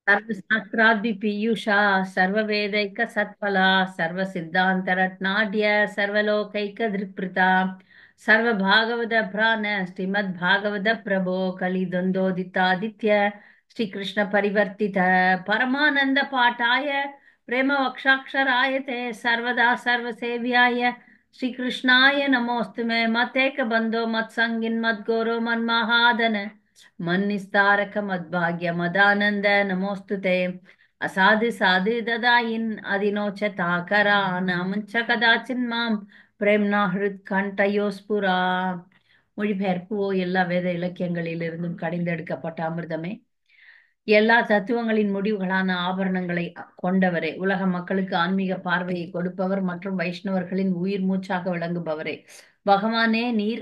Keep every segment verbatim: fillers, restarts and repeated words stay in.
सर्वशास्त्रादि पीयूषा सर्ववेदैक सत्फला सर्वसिद्धान्तरत्नाढ्य सर्वलोकैक दृक्पृता सर्वभागवत भ्रान श्रीमद्भागवत प्रभो कलिद्वन्द्वोदितादित्य श्रीकृष्ण परिवर्तित परमानंद पाठाय प्रेम वक्षाक्षराय ते सर्वदा सर्वसेव्याय श्रीकृष्णाय नमोस्तुमे मतेक बंधो मत्संगिन मद्गोरो मन्महादन मन्निस्तारक मद्भाग्य मदानंद नमोस्तुते असाधु साधु ददाயின் அதினோச்சதாகரா நாமஞ்ச கதாச்சின் மாம் பிரேம்னா ஹிருத் கண்டயோஸ்புரா. மொழிபெயர்ப்பு ஓ எல்லா வேத இலக்கியங்களிலிருந்தும் கடைந்தெடுக்கப்பட்ட அமிர்தமே, எல்லா தத்துவங்களின் முடிவுகளான ஆபரணங்களை கொண்டவரே, உலக மக்களுக்கு ஆன்மீக பார்வையை கொடுப்பவர் மற்றும் வைஷ்ணவர்களின் உயிர் மூச்சாக விளங்குபவரே, பகவானே நீர்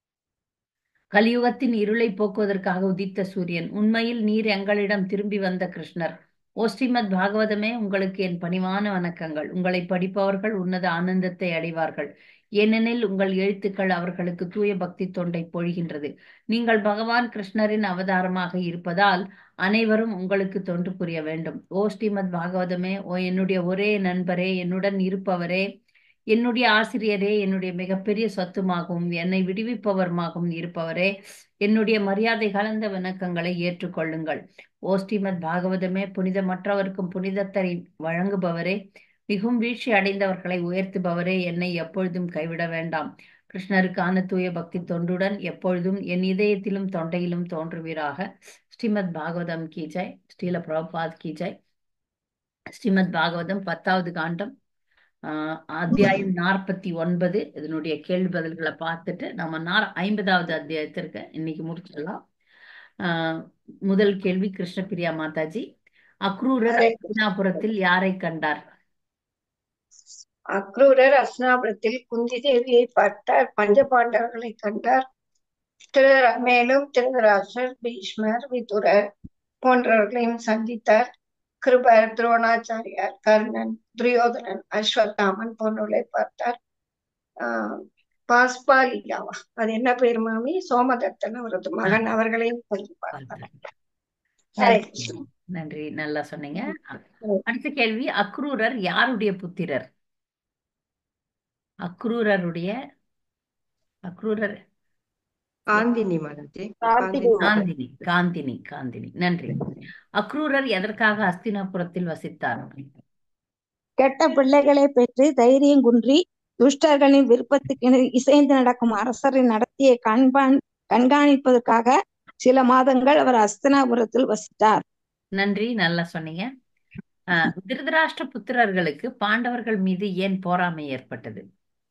கலியுகத்தின் இருளை போக்குவதற்காக உதித்த சூரியன். உண்மையில் நீர் எங்களிடம் திரும்பி வந்த கிருஷ்ணர். ஓ ஸ்ரீமத் பாகவதமே, உங்களுக்கு என் பணிவான வணக்கங்கள். உங்களை படிப்பவர்கள் உன்னத ஆனந்தத்தை அடைவார்கள், ஏனெனில் உங்கள் எழுத்துக்கள் அவர்களுக்கு தூய பக்தி தொண்டை பொழிகின்றது. நீங்கள் பகவான் கிருஷ்ணரின் அவதாரமாக இருப்பதால் அனைவரும் உங்களுக்கு தொண்டு புரிய வேண்டும். ஓ ஸ்ரீமத் பாகவதமே, ஓ என்னுடைய ஒரே நண்பரே, என்னுடன் இருப்பவரே, என்னுடைய ஆசிரியரே, என்னுடைய மிகப்பெரிய சொத்துமாகவும் என்னை விடுவிப்பவருமாகவும் இருப்பவரே, என்னுடைய மரியாதை கலந்த வணக்கங்களை ஏற்றுக்கொள்ளுங்கள். ஓ ஸ்ரீமத் பாகவதமே, புனிதமற்றவருக்கும் புனிதத்தை வழங்குபவரே, மிகவும் வீழ்ச்சி அடைந்தவர்களை உயர்த்துபவரே, என்னை எப்பொழுதும் கைவிட வேண்டாம். கிருஷ்ணருக்கான தூய பக்தி தொண்டுடன் எப்பொழுதும் என் இதயத்திலும் தொண்டையிலும் தோன்றுவீராக. ஸ்ரீமத் பாகவதம் கி ஜெய். ஸ்ரீல பிரபுபாத் கி ஜெய். ஸ்ரீமத் பாகவதம் பத்தாவது காண்டம், ஆஹ் அத்தியாயம் நாற்பத்தி ஒன்பது. இதனுடைய கேள்வி பதில்களை பார்த்துட்டு நம்ம நார் ஐம்பதாவது அத்தியாயத்திற்கு இன்னைக்கு முடிச்சிடலாம். ஆஹ் முதல் கேள்வி கிருஷ்ணபிரியா மாதாஜி. அக்ரூரர் ஹரே கிருஷ்ணா. ஹஸ்தினாபுரத்தில் யாரை கண்டார்? அக்ரூரர் அஸ்னாபுரத்தில் குந்தி தேவியை பார்த்தார், பஞ்சபாண்டவர்களை கண்டார். திரு மேலும் திருதராஷ்டிரர், பீஷ்மர், விதுரர் போன்றவர்களையும் சந்தித்தார். கிருபர், துரோணாச்சாரியார், கர்ணன், துரியோதனன், அஸ்வத்தாமன் போன்றவர்களை பார்த்தார். ஆஹ் பாஸ்பாலியாவா, அது என்ன பேர் மாமி? சோமதத்தன் அவரது மகன், அவர்களையும் சொல்லி பார்த்தார். ஹரே நன்றி, கிருஷ்ணா. நன்றி, நல்லா சொன்னீங்க. அடுத்த கேள்வி, அக்ரூரர் யாருடைய புத்திரர்? அக்ரூரருடைய Akrurar Gandini Mataji. Karthigai Gandini Gandini Gandini நன்றி. அக்ரூரர் எதற்காக ஹஸ்தினாபுரத்தில் வசித்தார்? கெட்ட பிள்ளைகளை பெற்று தைரியம் குன்றி துஷ்டர்களின் விருப்பத்துக்கு இசைந்து நடக்கும் அரசரை நடத்திய கண்பான் கண்காணிப்பதற்காக சில மாதங்கள் அவர் ஹஸ்தினாபுரத்தில் வசித்தார். நன்றி, நல்லா சொன்னீங்க. ஆஹ் திருதராஷ்டிர புத்திரர்களுக்கு பாண்டவர்கள் மீது ஏன் பொறாமை ஏற்பட்டது?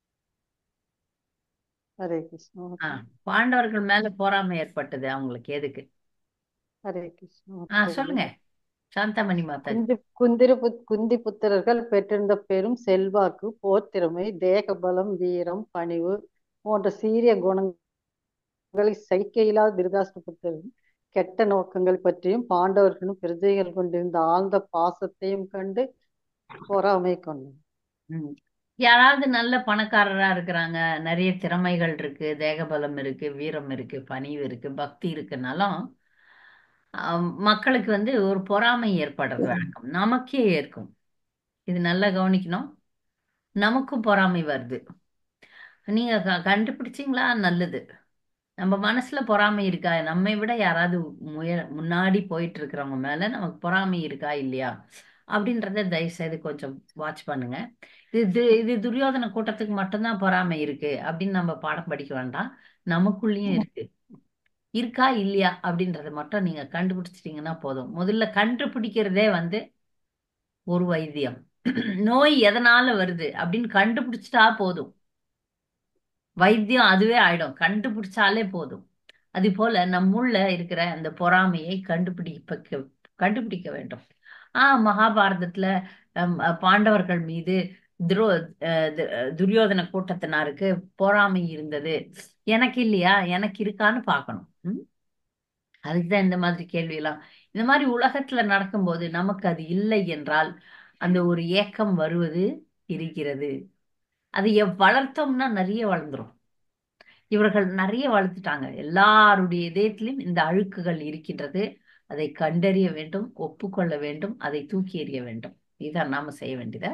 ஹரே கிருஷ்ணா. ஆஹ் பாண்டவர்கள் மேல பொறாமை ஏற்பட்டது அவங்களுக்கு எதுக்கு? ஹரே கிருஷ்ணா. ஆஹ் சொல்லுங்க சாந்தாமணி மாதாஜி. குந்தி குந்திர புத் குந்தி புத்திரர்கள் பெற்றிருந்த பெரும் செல்வாக்கு, போர் திறமை, தேக பலம், வீரம், பணிவு போன்ற சீரிய குணங்களை சகிக்க இயலாத திருதராஷ்டிர புத்திரர்கள் கெட்ட நோக்கங்கள் பற்றியும் பாண்டவர்களும் பிரஜைகள் கொண்டிருந்த ஆழ்ந்த பாசத்தையும் கண்டு பொறாமை கொண்டார். ம். யாராவது நல்ல பணக்காரரா இருக்கிறாங்க, நிறைய திறமைகள் இருக்கு, தேகபலம் இருக்கு, வீரம் இருக்கு, பணிவு இருக்கு, பக்தி இருக்குனாலும் ஆஹ் மக்களுக்கு வந்து ஒரு பொறாமை ஏற்படுறது வழக்கம், நமக்கே இருக்கும். இது நல்லா கவனிக்கணும். நமக்கும் பொறாமை வருது. நீங்க க- கண்டுபிடிச்சீங்களா? நல்லது. நம்ம மனசுல பொறாமை இருக்கா? நம்மை விட யாராவது முய முன்னாடி போயிட்டு இருக்கிறவங்க மேல நமக்கு பொறாமை இருக்கா இல்லையா அப்படின்றத தயவு செய்து கொஞ்சம் வாட்ச் பண்ணுங்க. இது து- இது துரியோதன கூட்டத்துக்கு மட்டும்தான் பொறாமை இருக்கு அப்படின்னு நம்ம பாடம் படிக்க வேண்டாம். நமக்குள்ளேயும் இருக்கு. இருக்கா இல்லையா அப்படின்றத மட்டும் நீங்க கண்டுபிடிச்சிட்டீங்கன்னா போதும். முதல்ல கண்டுபிடிக்கிறதே வந்து ஒரு வைத்தியம். நோய் எதனால வருது அப்படின்னு கண்டுபிடிச்சிட்டா போதும், வைத்தியம் அதுவே ஆயிடும். கண்டுபிடிச்சாலே போதும். அது போல நம்முள்ள இருக்கிற அந்த பொறாமையை கண்டுபிடிக்க கண்டுபிடிக்க வேண்டும். ஆஹ் மகாபாரதத்துல ஹம், அஹ், பாண்டவர்கள் மீது துரோ அஹ், து- அஹ், துரியோதன கூட்டத்தினருக்கு பொறாமை இருந்தது. எனக்கு இல்லையா? எனக்கு இருக்கான்னு பார்க்கணும். ம்? அதுக்குதான் இந்த மாதிரி கேள்வி எல்லாம். இந்த மாதிரி உலகத்துல நடக்கும்போது நமக்கு அது இல்லை என்றால் அந்த ஒரு ஏக்கம் வருவது இருக்கிறது. அதை எவ் வளர்த்தோம்னா நிறைய வளர்ந்துரும். இவர்கள் நிறைய வளர்த்துட்டாங்க. எல்லாருடைய இதயத்திலும் இந்த அழுக்குகள் இருக்கின்றது. அதை கண்டறிய வேண்டும், ஒப்புக்கொள்ள வேண்டும், அதை தூக்கி எறிய வேண்டும். இதுதான் நாம செய்ய வேண்டியது.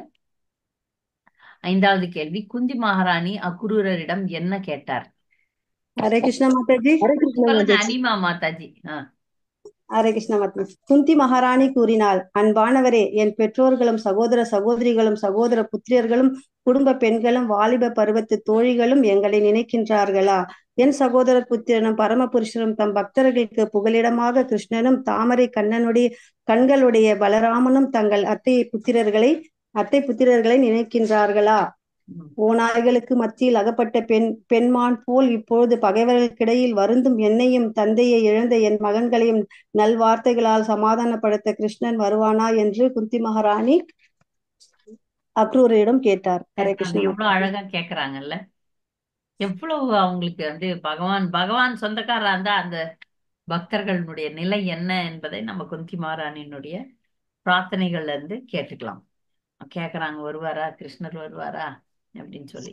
ஐந்தாவது கேள்வி, குந்தி மகாராணி அக்ரூரரிடம் என்ன கேட்டார்? ஹரே கிருஷ்ணா மாதாஜி. ஹரே கிருஷ்ணா சொல்லுங்க மாதாஜி. அனிமா மாதாஜி. ஆஹ் ஹரே கிருஷ்ணா மாதாஜி. குந்தி மகாராணி கூறினாள், அன்பானவரே, என் பெற்றோர்களும் சகோதர சகோதரிகளும் சகோதர புத்திரியர்களும் குடும்ப பெண்களும் வாலிப பருவத்து தோழிகளும் எங்களை நினைக்கின்றார்களா? என் சகோதரர் புத்திரனும் பரமபுருஷரும் தம் பக்தர்களுக்கு புகலிடமாக கிருஷ்ணனும் தாமரை கண்ணனுடைய கண்களுடைய பலராமனும் தங்கள் அத்தை புத்திரர்களை அத்தை புத்திரர்களை நினைக்கின்றார்களா? ஓநாய்களுக்கு மத்தியில் அகப்பட்ட பெண் பெண்மான் போல் இப்பொழுது பகைவர்களுக்கிடையில் வருந்தும் என்னையும் தந்தையை இழந்த என் மகன்களையும் நல்வார்த்தைகளால் சமாதானப்படுத்த கிருஷ்ணன் வருவானா என்று குந்தி மகாராணி அக்ரூரிடம் கேட்டார். ஹரே கிருஷ்ணன். எவ்வளவு அழகா கேக்குறாங்கல்ல. எவ்வளவு அவங்களுக்கு வந்து பகவான் பகவான் சொந்தக்காரா இருந்தா அந்த பக்தர்களுடைய நிலை என்ன என்பதை நம்ம குந்தி மகாராணியினுடைய பிரார்த்தனைகள்ல இருந்து கேட்டுக்கலாம். கேக்குறாங்க, வருவாரா கிருஷ்ணர் வருவாரா அப்படின்னு சொல்லி.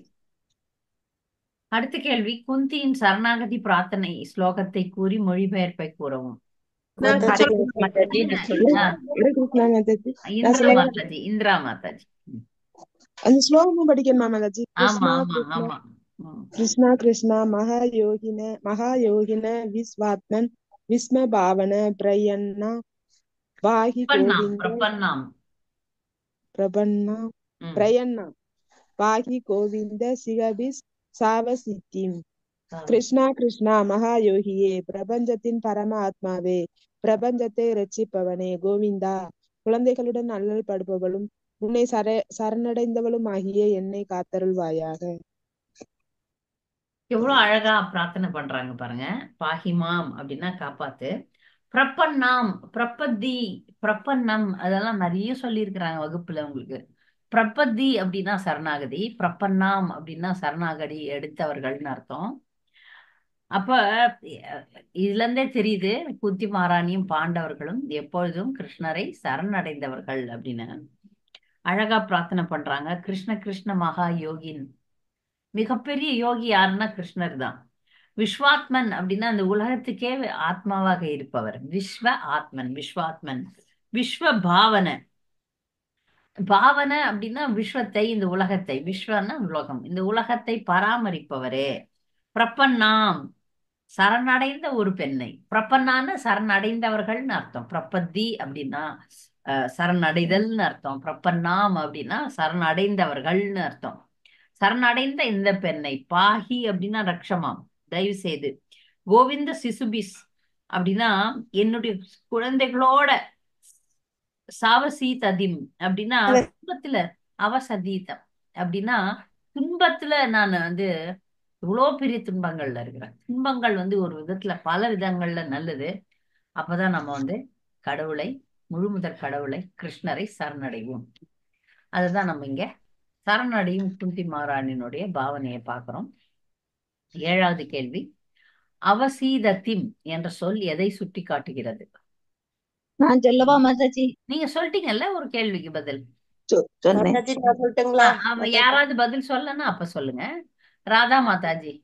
அடுத்த கேள்வி, குந்தியின் சரணாகதி பிரார்த்தனை ஸ்லோகத்தை கூறி மொழிபெயர்ப்பை கூறவும். நான் ஆ, சொல்றேன் மாதாஜி. ஆ, ஹரே கிருஷ்ணா மாதாஜி. நான் இந்திரா சொல்ல மாதாஜி இந்திரா மாதாஜி. ம். அந்த ஸ்லோகமும் படிக்கணுமா மாதாஜி? ஆமா கிருஷ்ணா ஆமா கிருஷ்ணா ஆமா ம். கிருஷ்ணா கிருஷ்ணா மகாயோகின மகாயோகின விஸ்வாத்மன் விஸ்ம பாவன பிரயன்னா வாகி பிரபன்னாம் கோவிந்த பிரபன்னாம் பிரபன்னா ம். பிரயன்னா வாகி கோவிந்த சிகபிஸ் சாவசித்திம். ஆ. கிருஷ்ணா கிருஷ்ணா மகாயோகியே, பிரபஞ்சத்தின் பரம ஆத்மாவே, பிரபஞ்சத்தை ரட்சிப்பவனே கோவிந்தா, குழந்தைகளுடன் அல்லல் படுபவளும் உன்னை சர சரணடைந்தவளும் ஆகிய என்னை காத்தருள்வாயாக. எவ்வளவு அழகா பிரார்த்தனை பண்றாங்க பாருங்க. பாஹிமாம் அப்படின்னா காப்பாத்து, பிரபன்னாம் பிரபத்தி பிரபன்னம் அதெல்லாம் நிறைய சொல்லியிருக்கிறாங்க வகுப்புல உங்களுக்கு. பிரபத்தி அப்படின்னா சரணாகதி, பிரபன்னாம் அப்படின்னா சரணாகதி எடுத்தவர்கள்னு அர்த்தம். அப்ப அஹ், இதுல இருந்தே தெரியுது குந்தி மகாராணியும் பாண்டவர்களும் எப்பொழுதும் கிருஷ்ணரை சரணடைந்தவர்கள் அப்படின்னு. அழகா பிரார்த்தனை பண்றாங்க. கிருஷ்ண கிருஷ்ண மகா யோகின், மிகப்பெரிய யோகி யாருன்னா கிருஷ்ணர் தான். விஸ்வாத்மன் அப்படின்னா அந்த உலகத்துக்கே ஆத்மாவாக இருப்பவர். விஸ்வ ஆத்மன், விஸ்வாத்மன். விஸ்வ பாவன, பாவன அப்படின்னா விஸ்வத்தை, இந்த உலகத்தை, விஸ்வன்னா உலகம், இந்த உலகத்தை பராமரிப்பவரே. பிரபன்னாம், சரணடைந்த ஒரு பெண்ணை. பிரபன்னான்னு சரணடைந்தவர்கள்னு அர்த்தம். பிரபத்தி அப்படின்னா அஹ், சரணடைதல்னு அர்த்தம். பிரபன்னாம் அப்படின்னா சரணடைந்தவர்கள்னு அர்த்தம். சரணடைந்த இந்த பெண்ணை. பாஹி அப்படின்னா ரக்ஷமாம், தயவு செய்து. கோவிந்த சிசுபிஸ் அப்படின்னா என்னுடைய குழந்தைகளோட. சாவசீததிம் அப்படின்னா துன்பத்துல, அவசதீதம் அப்படின்னா துன்பத்துல நான் வந்து இவ்வளோ பெரிய துன்பங்கள்ல இருக்கிறேன். துன்பங்கள் வந்து ஒரு விதத்துல பல விதங்கள்ல நல்லது. அப்பதான் நம்ம வந்து கடவுளை, முழுமுதற் கடவுளை கிருஷ்ணரை சரணடைவோம். அதுதான் நம்ம இங்க சரணடையும் குந்தி மகாராணியினுடைய பாவனையை பார்க்கிறோம். ஏழாவது கேள்வி, அவசீதத்திம் என்ற சொல் எதை சுட்டி காட்டுகிறது? நான் சொல்லவா மாதாஜி? நீங்க சொல்லிட்டீங்கல்ல ஒரு கேள்விக்கு பதில். சொ- சொன்னேன். மாதாஜி நான் சொல்லட்டுங்களா? ஆ, ஆமா, யாராவது பதில் சொல்லனா அப்ப சொல்லுங்க. ராதா மாதாஜி.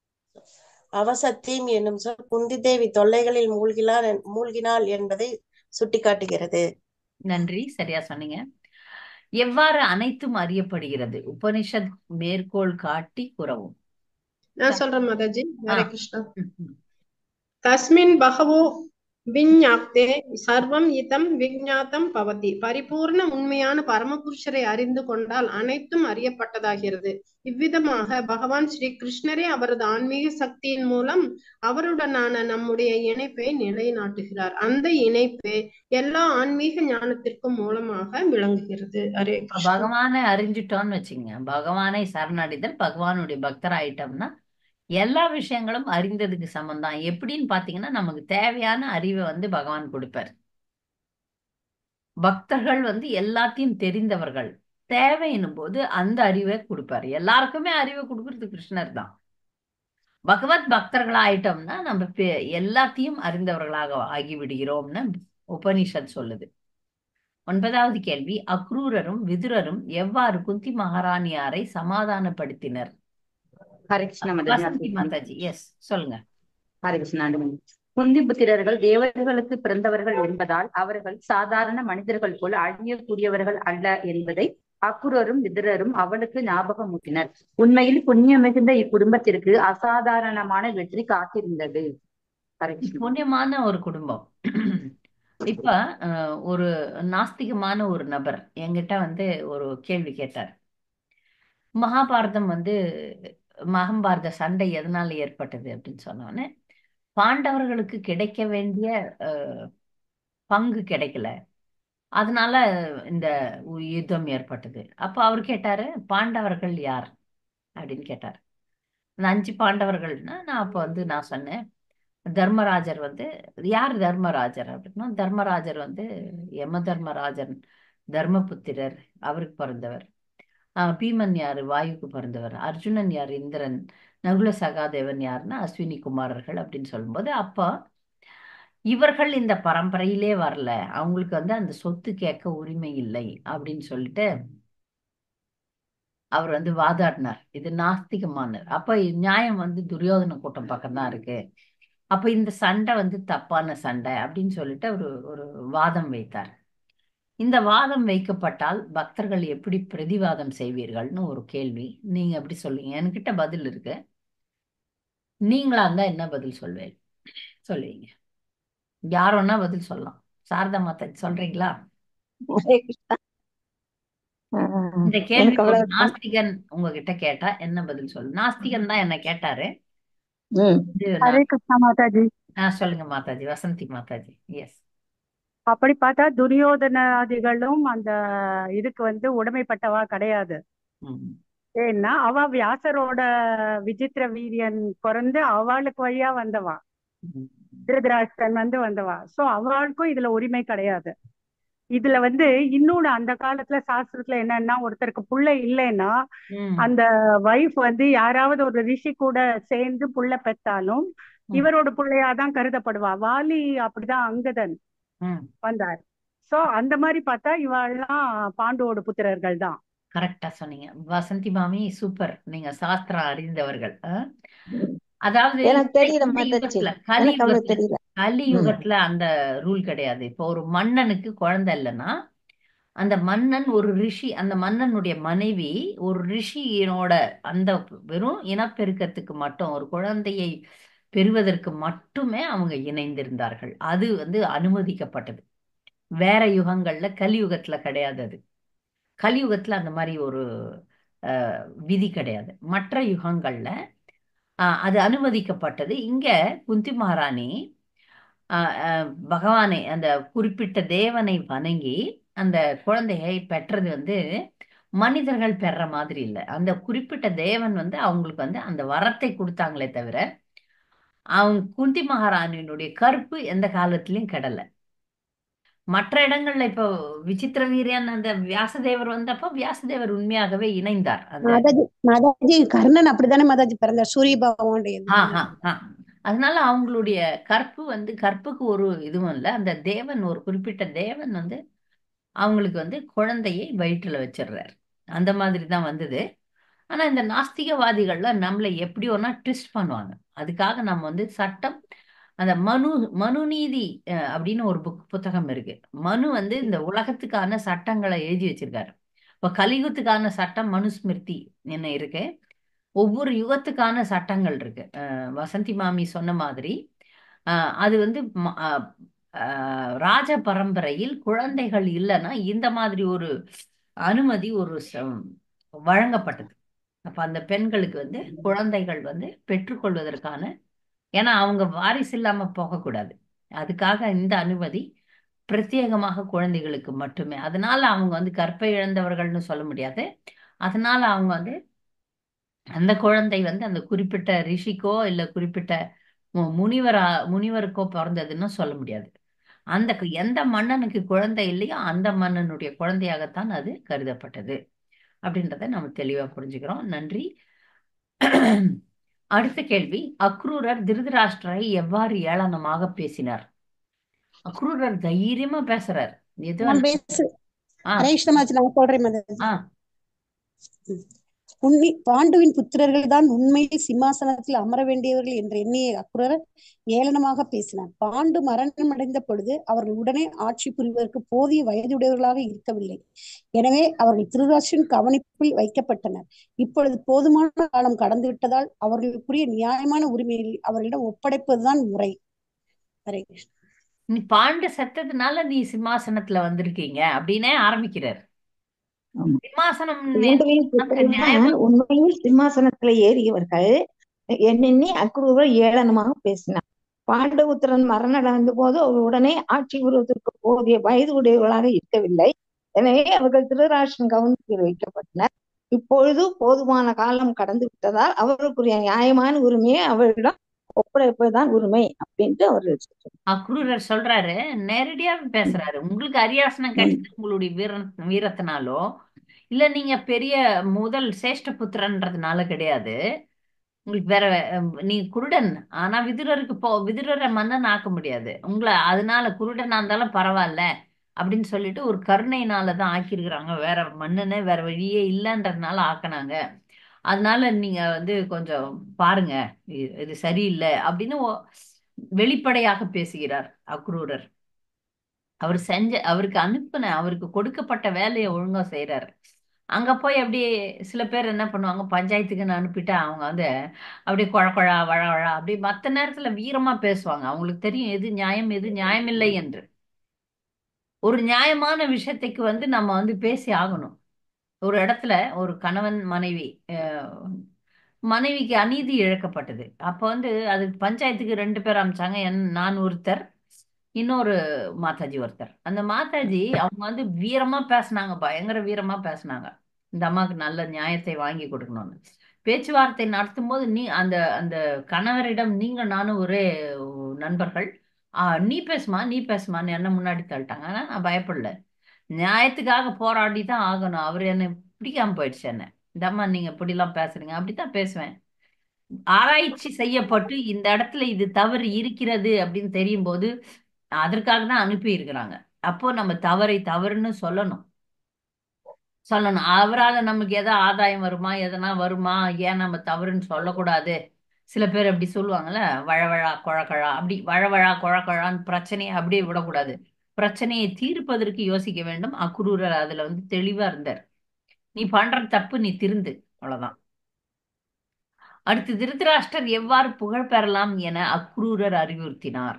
அவசத்தியம் என்னும் சொல் குந்தி தேவி தொல்லைகளில் மூழ்கினாள் மூழ்கினாள் என்பதை சுட்டிக்காட்டுகிறது. நன்றி, சரியா சொன்னீங்க. எவ்வாறு அனைத்தும் அறியப்படுகிறது? உபனிஷத் மேற்கோள் காட்டி கூறவும். நான் சொல்றேன் மாதாஜி. ஆ, ஹரே கிருஷ்ணா. ம், ம். தஸ்மின் பகவோ விஞ்ஞாப்தே சர்வம் இதம் விஞ்ஞாத்தம் பவதி. பரிபூர்ண உண்மையான பரமபுருஷரை அறிந்து கொண்டால் அனைத்தும் அறியப்பட்டதாகிறது. இவ்விதமாக பகவான் ஸ்ரீ கிருஷ்ணரே அவரது ஆன்மீக சக்தியின் மூலம் அவருடனான நம்முடைய இணைப்பை நிலைநாட்டுகிறார். அந்த இணைப்பே எல்லா ஆன்மீக ஞானத்திற்கும் மூலமாக விளங்குகிறது. ஹரே இப்ப கிருஷ்ணா. பகவானை அறிஞ்சிட்டோம்னு வச்சுங்க, பகவானை சரணடைதல், பகவானுடைய பக்தராயிட்டோம்னா எல்லா விஷயங்களும் அறிந்ததுக்கு சமம்தான். எப்படின்னு பாத்தீங்கன்னா நமக்கு தேவையான அறிவை வந்து பகவான் கொடுப்பார். பக்தர்கள் வந்து எல்லாத்தையும் தெரிந்தவர்கள். தேவைன்னும் போது அந்த அறிவை கொடுப்பாரு. எல்லாருக்குமே அறிவை கொடுக்கறது கிருஷ்ணர் தான். பகவத் பக்தர்களா ஆயிட்டோம்னா நம்ம பெ- எல்லாத்தையும் அறிந்தவர்களாக ஆகிவிடுகிறோம்னு உபனிஷத் சொல்லுது. ஒன்பதாவது கேள்வி, அக்ரூரரும் விதுரரும் எவ்வாறு குந்தி மகாராணியாரை சமாதானப்படுத்தினர்? ஹரே கிருஷ்ணா மாதாஜி. வசந்தி மாதாஜி, எஸ் சொல்லுங்க. ஹரே கிருஷ்ணா. குந்தி புத்திரர்கள் தேவர்களுக்கு பிறந்தவர்கள் என்பதால் அவர்கள் சாதாரண மனிதர்கள் போல் அழியக்கூடியவர்கள் அல்ல என்பதை அக்குரரும் விதுரரும் அவளுக்கு ஞாபகமூட்டினர். உண்மையில் புண்ணியம் மிகுந்த இக்குடும்பத்திற்கு அசாதாரணமான வெற்றி காத்திருந்தது. கரெக்ட். புண்ணியமான ஒரு குடும்பம். இப்ப அஹ், ஒரு நாஸ்திகமான ஒரு நபர் என்கிட்ட வந்து ஒரு கேள்வி கேட்டார். மகாபாரதம் வந்து மகாபாரத சண்டை எதனால ஏற்பட்டது அப்படின்னு சொன்னோன்னே, பாண்டவர்களுக்கு கிடைக்க வேண்டிய அஹ், பங்கு கிடைக்கல, அதனால இந்த யுத்தம் ஏற்பட்டது. அப்ப அவர் கேட்டாரு, பாண்டவர்கள் யார் அப்படின்னு கேட்டார். அந்த அஞ்சு பாண்டவர்கள்னா நான் அப்ப வந்து நான் சொன்னேன், தர்மராஜர் வந்து யார் தர்மராஜர் அப்படின்னா, தர்மராஜர் வந்து யம தர்மராஜன் தர்மபுத்திரர், அவருக்கு பிறந்தவர். ஆஹ் பீமன் யாரு, வாயுக்கு பிறந்தவர். அர்ஜுனன் யார், இந்திரன். நகுல சகாதேவன் யாருன்னா அஸ்வினி குமாரர்கள் அப்படின்னு சொல்லும்போது, அப்போ இவர்கள் இந்த பரம்பரையிலே வரல, அவங்களுக்கு வந்து அந்த சொத்து கேட்க உரிமை இல்லை அப்படின்னு சொல்லிட்டு அவர் வந்து வாதாடினார். இது நாஸ்திகமானார். அப்ப நியாயம் வந்து துரியோதன கூட்டம் பக்கம் தான் இருக்கு, அப்ப இந்த சண்டை வந்து தப்பான சண்டை அப்படின்னு சொல்லிட்டு ஒரு ஒரு வாதம் வைத்தார். இந்த வாதம் வைக்கப்பட்டால் பக்தர்கள் எப்படி பிரதிவாதம் செய்வீர்கள்னு ஒரு கேள்வி. நீங்க எப்படி சொல்லுவீங்க? என்கிட்ட பதில் இருக்கு. நீங்களா இருந்தா என்ன பதில் சொல்வேன் சொல்லுவீங்க? யாரோன்னா பதில் சொல்லலாம். சாரதா மாதா சொல்றீங்களா? ஹரே கிருஷ்ணா. ஆஹ் இந்த எனக்கு கேள்விக்கு ஒரு அவ்வளவு நாஸ்திகன் உங்ககிட்ட கேட்டா என்ன பதில் சொல்லு? நாஸ்திகன் தான் என்ன கேட்டாரு. ம் இது ஹரே நான் கிருஷ்ணா மாதாஜி. ஆ, சொல்லுங்க மாதாஜி. வசந்தி மாதாஜி. எஸ். அப்படி பார்த்தா துரியோதனாதிகளும் அந்த இதுக்கு வந்து உடமைப்பட்டவா கிடையாது. ஏன்னா அவ வியாசரோட விசித்திர வீரியன் பிறந்து அவளுக்கு வழியா வந்தவா, திருதராஷ்டிரன் வந்து வந்தவா. சோ அவளுக்கும் இதுல உரிமை கிடையாது. இதுல வந்து இன்னொன்னு அந்த காலத்துல சாஸ்திரத்துல என்னன்னா, ஒருத்தருக்கு புள்ள இல்லைன்னா அந்த வைஃப் வந்து யாராவது ஒரு ரிஷி கூட சேர்ந்து புள்ள பெத்தாலும் இவரோட பிள்ளையாதான் கருதப்படுவா. வாலி அப்படிதான் அங்கதன் வந்தார். சோ அந்த மாதிரி பார்த்தா இவெல்லாம் பாண்டுவோட புத்திரர்கள் தான். கரெக்டா சொன்னீங்க வசந்தி மாமி, சூப்பர். நீங்க சாஸ்திரம் அறிந்தவர்கள். அஹ். அதாவது எனக்கு இந்த தெரியல இந்த மாதாஜி, யுகத்துல எனக்கு அவ்வளவு கலியுகத்துல தெரியல. ம் கலியுகத்துல அந்த ரூல் கிடையாது. இப்போ ஒரு மன்னனுக்கு குழந்தை இல்லைன்னா அந்த மன்னன் ஒரு ரிஷி, அந்த மன்னனுடைய மனைவி ஒரு ரிஷியினோட அந்த வெறும் இனப்பெருக்கத்துக்கு மட்டும், ஒரு குழந்தையை பெறுவதற்கு மட்டுமே அவங்க இணைந்திருந்தார்கள். அது வந்து அனுமதிக்கப்பட்டது. வேற யுகங்கள்ல, கலியுகத்துல கிடையாது. அது கலியுகத்துல அந்த மாதிரி ஒரு அஹ், விதி கிடையாது. மற்ற யுகங்கள்ல அஹ், அது அனுமதிக்கப்பட்டது. இங்க குந்தி மகாராணி அஹ், அஹ், பகவானை, அந்த குறிப்பிட்ட தேவனை வணங்கி அந்த குழந்தையை பெற்றது வந்து மனிதர்கள் பெற மாதிரி இல்லை. அந்த குறிப்பிட்ட தேவன் வந்து அவங்களுக்கு வந்து அந்த வரத்தை கொடுத்தாங்களே தவிர, அவங்க குந்தி மகாராணியினுடைய கற்பு எந்த காலத்திலயும் கெடல. மற்ற இடங்கள்ல இப்போ விசித்திர வீரியன் அந்த வியாசதேவர் வந்தப்போ வியாசதேவர் உண்மையாகவே இணைந்தார். அந்த மாதாஜி மாதாஜி கர்ணன் அப்படித்தானே மாதாஜி பிறந்தார், சூரிய பகவானுடைய ஆ ஆ ஆ அதனால அவங்களுடைய கற்பு வந்து கற்புக்கு ஒரு இதுவும் இல்லை. அந்த தேவன், ஒரு குறிப்பிட்ட தேவன் வந்து அவங்களுக்கு வந்து குழந்தையை வயிற்றுல வச்சிடுறார். அந்த மாதிரி தான் வந்தது. ஆனா இந்த நாஸ்திகவாதிகள்ல நம்மளை எப்படி ஒன்னா ட்விஸ்ட் பண்ணுவாங்க. அதுக்காக நம்ம வந்து சட்டம், அந்த மனு மனுநீதி அஹ், அப்படின்னு ஒரு புக் புத்தகம் இருக்கு. மனு வந்து இந்த உலகத்துக்கான சட்டங்களை எழுதி வச்சிருக்காரு. இப்போ கலியுகத்துக்கான சட்டம் மனுஸ்மிருதி என்ன இருக்கு, ஒவ்வொரு யுகத்துக்கான சட்டங்கள் இருக்கு. அஹ், வசந்தி மாமி சொன்ன மாதிரி அஹ், அது வந்து ம- அஹ், அஹ், ராஜ பரம்பரையில் குழந்தைகள் இல்லைன்னா இந்த மாதிரி ஒரு அனுமதி ஒரு ச- வழங்கப்பட்டது. அப்ப அந்த பெண்களுக்கு வந்து குழந்தைகள் வந்து பெற்றுக்கொள்வதற்கான, ஏன்னா அவங்க வாரிசு இல்லாம போகக்கூடாது, அதுக்காக இந்த அனுமதி பிரத்யேகமாக குழந்தைகளுக்கு மட்டுமே. அதனால அவங்க வந்து கற்பை இழந்தவர்கள்னு சொல்ல முடியாது. அதனால அவங்க வந்து அந்த குழந்தை வந்து அந்த குறிப்பிட்ட ரிஷிக்கோ இல்ல குறிப்பிட்ட மு- முனிவரா முனிவருக்கோ பிறந்ததுன்னு சொல்ல முடியாது. அந்த கு- எந்த மன்னனுக்கு குழந்தை இல்லையோ அந்த மன்னனுடைய குழந்தையாகத்தான் அது கருதப்பட்டது அப்படின்றத நம்ம தெளிவா புரிஞ்சுக்கிறோம். நன்றி. அடுத்த கேள்வி, அக்ரூரர் திருதராஷ்டிரரை எவ்வாறு ஏளனமாக பேசினார்? அக்ரூரர் தைரியமா பேசுறார். எது நான் வேணா- பேசு ஆ ஹரே கிருஷ்ண மாதாஜி, நான் சொல்றேன் மாதாஜி. ஆ புன்னி பாண்டுவின் புத்திரர்கள் தான் உண்மையில் சிம்மாசனத்தில் அமர வேண்டியவர்கள் என்று எண்ணிய அக்குரர் ஏளனமாக பேசினார். பாண்டு மரணமடைந்த பொழுது அவர்கள் உடனே ஆட்சி புரிவதற்கு போதிய வயதுடையவர்களாக இருக்கவில்லை. எனவே அவர்கள் திருதராஷ்டிரன் கவனிப்பில் வைக்கப்பட்டனர். இப்பொழுது போதுமான காலம் கடந்துவிட்டதால் அவர்களுக்குரிய நியாயமான உரிமையை அவர்களிடம் ஒப்படைப்பதுதான் முறை. ஹரே கிருஷ்ணா. நீ பாண்டு செத்ததுனால நீ சிம்மாசனத்துல வந்திருக்கீங்க அப்படின்னே ஆரம்பிக்கிறார். ஆமா. சிம்மாசனம் பாண்டுவின் நமக்கு புத்திரர்கள் நியாயமா தான் உண்மையில் சிம்மாசனத்துல ஏறியவர்கள் என்னென்னி அக்ரூரர் ஏளனமாக பேசினார். பாண்டபுத்திரன் மரணம் அடைந்த போது அவர் உடனே ஆட்சி புரிவதற்கு போதிய வயது உடையவர்களாக இருக்கவில்லை. எனவே அவர்கள் திருதராஷ்டிரன் கவனத்தில் வைக்கப்பட்டனர். இப்பொழுது போதுமான காலம் கடந்து விட்டதால் அவர்களுக்குரிய நியாயமான உரிமையை அவரிடம் ஒப்படைப்பதுதான் உரிமை அப்படின்ட்டு அவர் அக்ரூரர் சொல்றாரு, நேரடியா பேசுறாரு. உங்களுக்கு அரியாசனம் கிடைச்சது உங்களுடைய வீர வீரத்தினாலோ இல்ல நீங்க பெரிய முதல் சேஷ்ட புத்திரன்றதுனால கிடையாது. உங்களுக்கு வேற அஹ், நீ குருடன். ஆனா விதுரருக்கு போ விதுரரை மன்னன் ஆக்க முடியாது உங்களை. அதனால குருடனா இருந்தாலும் பரவாயில்ல அப்படின்னு சொல்லிட்டு ஒரு கருணையினாலதான் ஆக்கியிருக்கிறாங்க. வேற மன்னனே வேற வழியே இல்லைன்றதுனால ஆக்கினாங்க. அதனால நீங்க வந்து கொஞ்சம் பாருங்க, இ- இது சரியில்லை அப்படின்னு ஒ- வெளிப்படையாக பேசுகிறார் அக்ரூரர். அவர் செஞ்ச அவருக்கு அனுப்பின அவருக்கு கொடுக்கப்பட்ட வேலையை ஒழுங்கா செய்யறாரு. அங்க போய் அப்படியே சில பேர் என்ன பண்ணுவாங்க, பஞ்சாயத்துக்குன்னு அனுப்பிட்டா அவங்க வந்து அப்படியே குழ குழா வழ வழ அப்படி மத்த நேரத்துல வீரமா பேசுவாங்க. அவங்களுக்கு தெரியும் எது நியாயம் எது நியாயமில்லை என்று. ஒரு நியாயமான விஷயத்துக்கு வந்து நம்ம வந்து பேசி ஆகணும். ஒரு இடத்துல ஒரு கணவன் மனைவி அஹ், மனைவிக்கு அநீதி இழைக்கப்பட்டது. அப்ப வந்து அது பஞ்சாயத்துக்கு ரெண்டு பேர் அமிச்சாங்க. என் நான் ஒருத்தர், இன்னொரு மாதாஜி ஒருத்தர். அந்த மாதாஜி அவங்க வந்து வீரமா பேசுனாங்க, பயங்கர வீரமா பேசுனாங்க. இந்த அம்மாவுக்கு நல்ல நியாயத்தை வாங்கி கொடுக்கணும்னு பேச்சுவார்த்தை நடத்தும் போது நீ அந்த அந்த கணவரிடம் நீங்க நானும் ஒரே நண்பர்கள், ஆ, நீ பேசுமா நீ பேசுமான்னு என்ன முன்னாடி தள்ளிட்டாங்க. ஆனா நான் பயப்படல. நியாயத்துக்காக போராடி தான் ஆகணும். அவர் என்ன பிடிக்காம போயிடுச்சு. என்ன இந்த அம்மா நீங்க இப்படிலாம் பேசுறீங்க, அப்படித்தான் பேசுவேன். ஆராய்ச்சி செய்யப்பட்டு இந்த இடத்துல இது தவறு இருக்கிறது அப்படின்னு தெரியும் போது அதற்காக தான் அனுப்பி இருக்கிறாங்க. அப்போ நம்ம தவறை தவறுன்னு சொல்லணும் சொல்லணும் அவரால் நமக்கு எதா ஆதாயம் வருமா எதனா வருமா, ஏன் நம்ம தவறுன்னு சொல்லக்கூடாது. சில பேர் அப்படி சொல்லுவாங்கல்ல, வழவழா குழக்கழா அப்படி வழவழா குழக்கழான்னு பிரச்சனையை அப்படியே விடக்கூடாது. பிரச்சனையை தீர்ப்பதற்கு யோசிக்க வேண்டும். அக்ரூரர் அதுல வந்து தெளிவா இருந்தார். நீ பண்ற தப்பு, நீ திருந்து, அவ்வளவுதான். அடுத்து திருதராஷ்டிரர் எவ்வாறு புகழ் பெறலாம் என அக்ரூரர் அறிவுறுத்தினார்.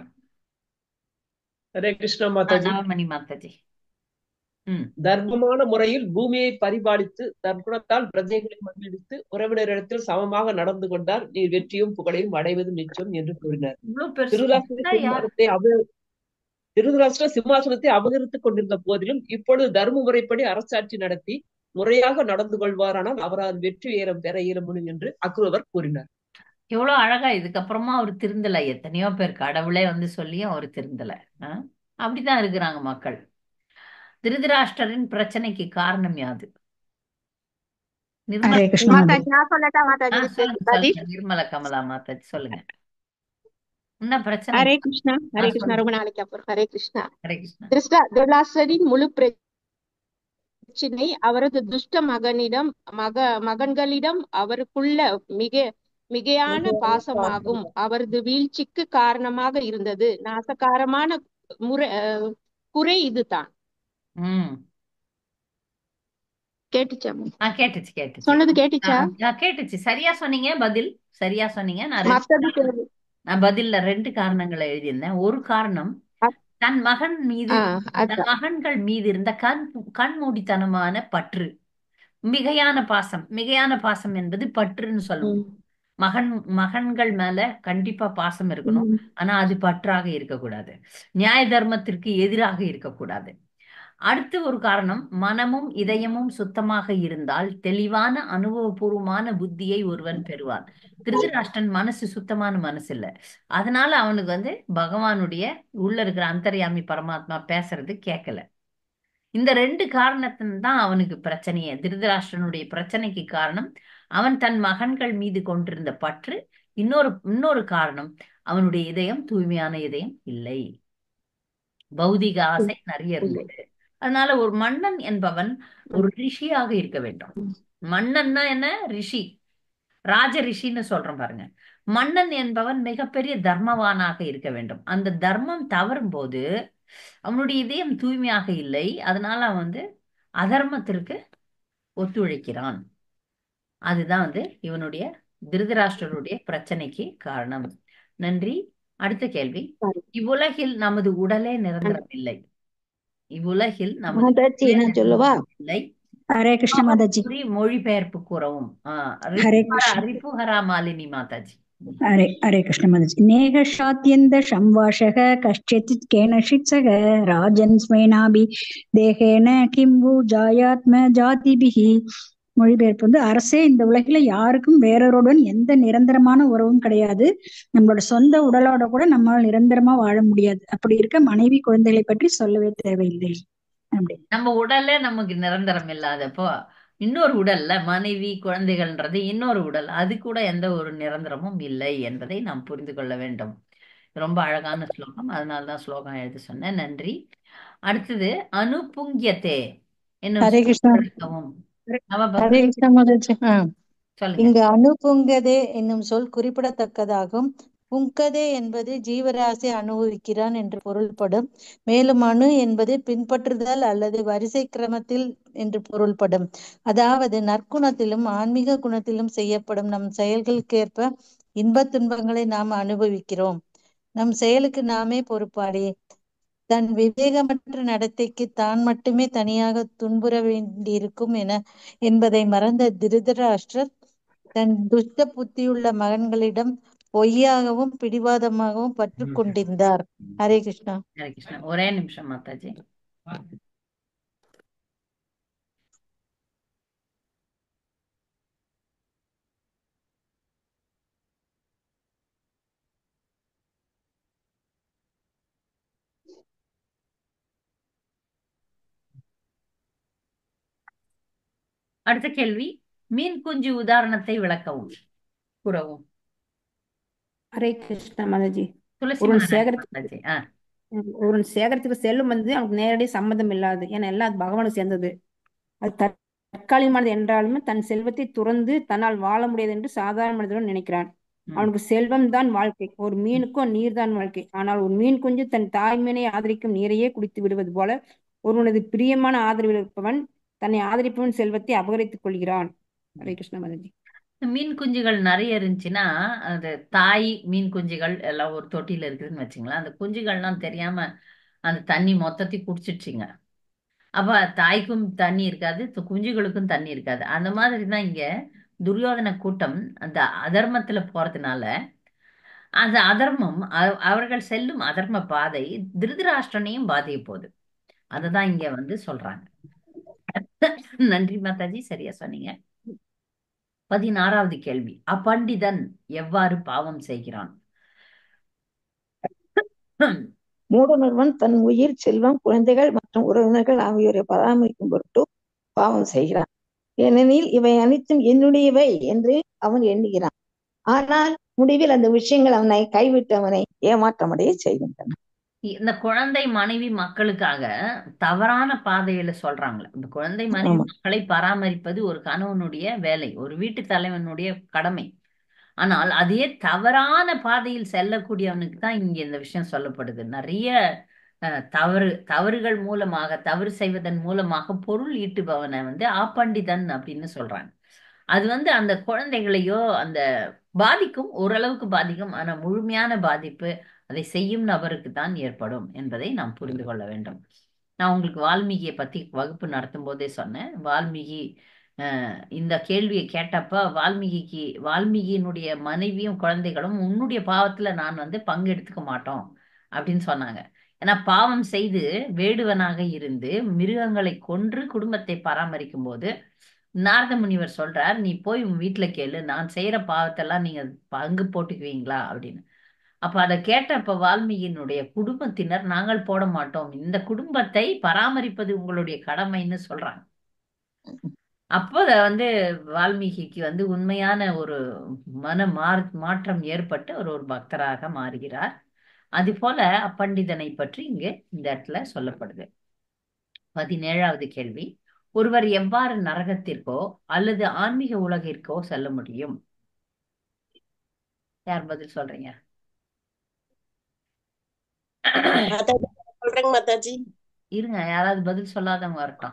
ஹரே கிருஷ்ணா ஆ, மாதாஜி. நவமணி மாதாஜி. ம் தர்மமான முறையில் பூமியை பரிபாலித்து தற்குணத்தால் பிரஜைகளை மகிழ்வித்து உறவினரிடத்தில் சமமாக நடந்து கொண்டார். நீர் வெற்றியும் புகழையும் அடைவது நிச்சயம் என்று கூறினார். இவ்வளவு பெருசு திருதராஷ்டிர யார்? சிம்மாசனத்தை அப திருதராஷ்டிர சிம்மாசனத்தை அபகரித்துக் கொண்டிருந்த போதிலும் இப்பொழுது தர்ம முறைப்படி அரசாட்சி நடத்தி முறையாக நடந்து கொள்வாரானால் அவரால் வெற்றி உயரம் பெற இயலும் என்று அக்ரூரர் கூறினார். எவ்வளவு அழகா. இதுக்கப்புறமா அவர் திருந்தல. எத்தனையோ பேர் கடவுளே வந்து சொல்லியும் அவர் திருந்தல. ஆ? அப்படிதான் இருக்கிறாங்க மக்கள். திருதராஷ்டிரரின் பிரச்சனைக்கு காரணம் யாது? நிர்மலா. ஹரே கிருஷ்ணா மாதாஜி. மாதாஜி நான் சொல்லட்டா ஆ, மாதாஜி சொல்லுங்க பதில்? சொல்லுங்க நிர்மலா கமலா மாதாஜி சொல்லுங்க. என்ன பிரச்சனை? ஹரே கிருஷ்ணா. ஆ, ஹரே கிருஷ்ணா. சொல்லுங்க. ரொம்ப நாளைக்கு அப்புறம் ஹரே கிருஷ்ணா. ஹரே கிருஷ்ணா. திருஷ்டா திருதராஷ்டிரரின் முழு பிரச்சனை அவரது துஷ்ட மகனிடம் மக மகன்களிடம் அவருக்குள்ள மிக மிகையான பாசமாகும். அவரது வீழ்ச்சிக்கு காரணமாக இருந்தது நாசகாரமான முறை அஹ், குறை இதுதான். ம் கேட்டுச்சா? ஆ கேட்டுச்சு கேட்டுச்சு. சொன்னது ஆ, கேட்டுச்சா? ஆ, கேட்டுச்சு. சரியா சொன்னீங்க. பதில் சரியா சொன்னீங்க. நான் ரெண்டு மத்தது காரணம் கேளு. நான் பதில்ல ரெண்டு காரணங்களை எழுதியிருந்தேன். ஒரு காரணம் அப்- தன் மகன் மீது ஆ, தன் அதான். மகன்கள் மீது இருந்த கண் கண்மூடித்தனமான பற்று, மிகையான பாசம். மிகையான பாசம் என்பது பற்றுன்னு சொல்லணும். ம், மகன் மகன்கள் மேல கண்டிப்பா பாசம் இருக்கணும். ம், ஆனா அது பற்றாக இருக்கக்கூடாது. நியாய தர்மத்திற்கு எதிராக இருக்கக்கூடாது. அடுத்து ஒரு காரணம், மனமும் இதயமும் சுத்தமாக இருந்தால் தெளிவான அனுபவபூர்வமான புத்தியை ஒருவன் பெறுவான். திருதராஷ்டிரன் மனசு சுத்தமான மனசு இல்ல. அதனால அவனுக்கு வந்து பகவானுடைய உள்ள இருக்கிற அந்தர்யாமி பரமாத்மா பேசுறது கேட்கல. இந்த ரெண்டு காரணத்தின் தான் அவனுக்கு பிரச்சனையே. திருதராஷ்டிரனுடைய பிரச்சனைக்கு காரணம் அவன் தன் மகன்கள் மீது கொண்டிருந்த பற்று. இன்னொரு இன்னொரு காரணம், அவனுடைய இதயம் தூய்மையான இதயம் இல்லை. பௌதிக ஆசை நிறைய இல்லை. இருந்தது. அதனால ஒரு மன்னன் என்பவன் ஒரு ரிஷியாக இருக்க வேண்டும். மன்னன்னா என்ன? ரிஷி, ராஜ ரிஷின்னு சொல்றோம் பாருங்க. மன்னன் என்பவன் மிகப்பெரிய தர்மவானாக இருக்க வேண்டும். அந்த தர்மம் தவறும் போது அவனுடைய இதயம் தூய்மையாக இல்லை, அதனால அவன் வந்து அதர்மத்திற்கு ஒத்துழைக்கிறான். அதுதான் வந்து இவனுடைய திருதராஷ்டிரனுடைய பிரச்சனைக்கு காரணம். நன்றி. அடுத்த கேள்வி. இவ்வுலகில் நமது உடலே நிரந்தரம் இல்லை. இவ்வுலகில் நமது மாதாஜி உடலே நான் சொல்லவா? நிரந்தரம் இல்லை. ஹரே கிருஷ்ண மாதாஜி. கூறி மொழிபெயர்ப்பு கூறவும். ஆஹ் ஹரே ரிப்புஹரா கிருஷ்ண ரிப்புஹரா மாலினி மாதாஜி. हरे हरे कृष्ण माताजी. नेहशात्यन्त संवाषः कश्चित् केनचित् सह राजन् स्मेनाभि தேகேன கிம்பு ஜாயாத்ம ஜாதிபிஹி. மொழிபெயர்ப்பு வந்து, அரசே, இந்த உலகில யாருக்கும் வேறொருடன் எந்த நிரந்தரமான உறவும் கிடையாது. நம்மளோட சொந்த உடலோட கூட நம்மால் நிரந்தரமா வாழ முடியாது. அப்படி இருக்க மனைவி குழந்தைகளை பற்றி சொல்லவே தேவையில்லை. அப்படி நம்ம உடல்ல நமக்கு நிரந்தரம் இல்லாதப்போ இன்னொரு உடல்ல மனைவி குழந்தைகள்ன்றது இன்னொரு உடல், அது கூட எந்த ஒரு நிரந்தரமும் இல்லை என்பதை நாம் புரிந்து கொள்ள வேண்டும். ரொம்ப அழகான ஸ்லோகம், அதனாலதான் ஸ்லோகம் எழுத சொன்னேன். நன்றி. அடுத்தது அனுபுங்கியத்தே என்னும் ஹரே கிருஷ்ணா. விளக்கவும். ஹரே நவபத்ரி கிருஷ்ணா மாதாஜி. ஆ சொல்லுங்க. இங்கு அனுபுங்கதே என்னும் சொல் குறிப்பிடத்தக்கதாகும். புங்கதே என்பது ஜீவராசி அனுபவிக்கிறான் என்று பொருள்படும். மேலும் அணு என்பது பின்பற்றுதல் அல்லது வரிசை கிரமத்தில் என்று பொருள்படும். அதாவது நற்குணத்திலும் ஆன்மீக குணத்திலும் செய்யப்படும் நம் செயல்களுக்கேற்ப இன்பத் துன்பங்களை நாம் அனுபவிக்கிறோம். நம் செயலுக்கு நாமே பொறுப்பாளி. தன் விவேகமற்ற நடத்தைக்கு தான் மட்டுமே தனியாக துன்புற வேண்டியிருக்கும் என என்பதை மறந்த திருதராஷ்டிரர் தன் துஷ்ட புத்தியுள்ள மகன்களிடம் பொய்யாகவும் பிடிவாதமாகவும் பற்று கொண்டிருந்தார். ஹரே கிருஷ்ணா. ஹரே கிருஷ்ணா. ஒரே நிமிஷம் மாதாஜி. அடுத்த கேள்வி. மீன் குஞ்சு உதாரணத்தை விளக்கவும் கூறவும். ஹரே கிருஷ்ண மாதாஜி. துளசி ஒருவன் மகாராணி சேகரித்து மாதாஜி. ஆ ஒருவன் சேகரத்துக்கு செல்லும் வந்து அவனுக்கு நேரடி சம்மந்தம் இல்லாது. ஏன்னா எல்லாம் அது பகவானுக்கு சேர்ந்தது. அது தற்காலிகமானது என்றாலுமே தன் செல்வத்தை துறந்து தன்னால் வாழ முடியாது என்று சாதாரண மனிதனும் நினைக்கிறான். அவனுக்கு செல்வம் தான் வாழ்க்கை. ஒரு மீனுக்கும் நீர் தான் வாழ்க்கை. ஆனால் ஒரு மீன் குஞ்சு தன் தாய்மீனை ஆதரிக்கும் நீரையே குடித்து விடுவது போல ஒருவனது பிரியமான ஆதரவில் இருப்பவன் தன்னை ஆதரிப்பவன் செல்வத்தை அபகரித்துக் கொள்கிறான். ஹரே கிருஷ்ண மாதாஜி. மீன் குஞ்சுகள் நிறைய இருந்துச்சுன்னா, அது தாய் மீன் குஞ்சுகள் எல்லாம் ஒரு தொட்டியில இருக்குதுன்னு வச்சுங்களேன். அந்த குஞ்சுகள்லாம் தெரியாம அந்த தண்ணி மொத்தத்தையும் குடிச்சிடுச்சிங்க. அப்ப தாய்க்கும் தண்ணி இருக்காது, து- குஞ்சுகளுக்கும் தண்ணி இருக்காது. அந்த மாதிரி தான் இங்க துரியோதன கூட்டம் அந்த அதர்மத்துல போறதுனால அந்த அதர்மம் அவ- அவர்கள் செல்லும் அதர்ம பாதை திருதராஷ்டிரனையும் பாதிய போகுது. அதுதான் இங்க வந்து சொல்றாங்க. நன்றி மாதாஜி, சரியா சொன்னீங்க. பதினாறாவது கேள்வி. அப்பண்டிதன் எவ்வாறு பாவம் செய்கிறான்? மூடனொருவன் தன் உயிர், செல்வம், குழந்தைகள் மற்றும் உறவினர்கள் ஆகியோரை பராமரிக்கும் பொருட்டு பாவம் செய்கிறான். ஏனெனில் இவை அனைத்தும் என்னுடையவை என்று அவன் எண்ணுகிறான். ஆனால் முடிவில் அந்த விஷயங்கள் அவனை கைவிட்டு அவனை ஏமாற்றமடைய செய்கின்றன. இந்த குழந்தை மனைவி மக்களுக்காக தவறான பாதையில சொல்றாங்களே. இந்த குழந்தை மனைவி ஆமா. மக்களை பராமரிப்பது ஒரு கணவனுடைய வேலை, ஒரு வீட்டு தலைவனுடைய கடமை. ஆனால் அதே தவறான பாதையில் செல்லக்கூடியவனுக்கு தான் இங்க இந்த விஷயம் சொல்லப்படுது. நிறைய அஹ், தவறு தவறுகள் மூலமாக, தவறு செய்வதன் மூலமாக பொருள் ஈட்டுபவனை வந்து ஆப்பண்டிதன் அப்படின்னு சொல்றாங்க. அது வந்து அந்த குழந்தைகளையோ அந்த பாதிக்கும், ஓரளவுக்கு பாதிக்கும். ஆனா முழுமையான பாதிப்பு அதை செய்யும் நபருக்கு தான் ஏற்படும் என்பதை நாம் புரிந்து கொள்ள வேண்டும். நான் உங்களுக்கு வால்மீகியை பத்தி வகுப்பு நடத்தும் போதே சொன்னேன். வால்மீகி அஹ், இந்த கேள்வியை கேட்டப்ப வால்மீகிக்கு வால்மீகியினுடைய மனைவியும் குழந்தைகளும் உன்னுடைய பாவத்துல நான் வந்து பங்கெடுத்துக்க மாட்டோம் அப்படின்னு சொன்னாங்க. ஏன்னா பாவம் செய்து வேடுவனாக இருந்து மிருகங்களை கொன்று குடும்பத்தை பராமரிக்கும் போது நாரத முனிவர் சொல்றார், நீ போய் உன் வீட்டுல கேளு, நான் செய்யற பாவத்தெல்லாம் நீங்க பங்கு போட்டுக்குவீங்களா அப்படின்னு. அப்ப அதை கேட்டப்ப வால்மீகியினுடைய குடும்பத்தினர், நாங்கள் போட மாட்டோம், இந்த குடும்பத்தை பராமரிப்பது உங்களுடைய கடமைன்னு சொல்றாங்க. அப்போ அத வந்து வால்மீகிக்கு வந்து உண்மையான ஒரு மன மாறு மாற்றம் ஏற்பட்டு அவர் ஒரு பக்தராக மாறுகிறார். அது போல அப்பண்டிதனை பற்றி இங்கே இந்த இடத்துல சொல்லப்படுது. பதினேழாவது கேள்வி. ஒருவர் எவ்வாறு நரகத்திற்கோ அல்லது ஆன்மீக உலகிற்கோ செல்ல முடியும்? யார் பதில் சொல்றீங்க? மாதாஜி சொல்றேங்க மாதாஜி. இருங்க, யாராவது பதில் சொல்லாதவங்க வரட்டும்.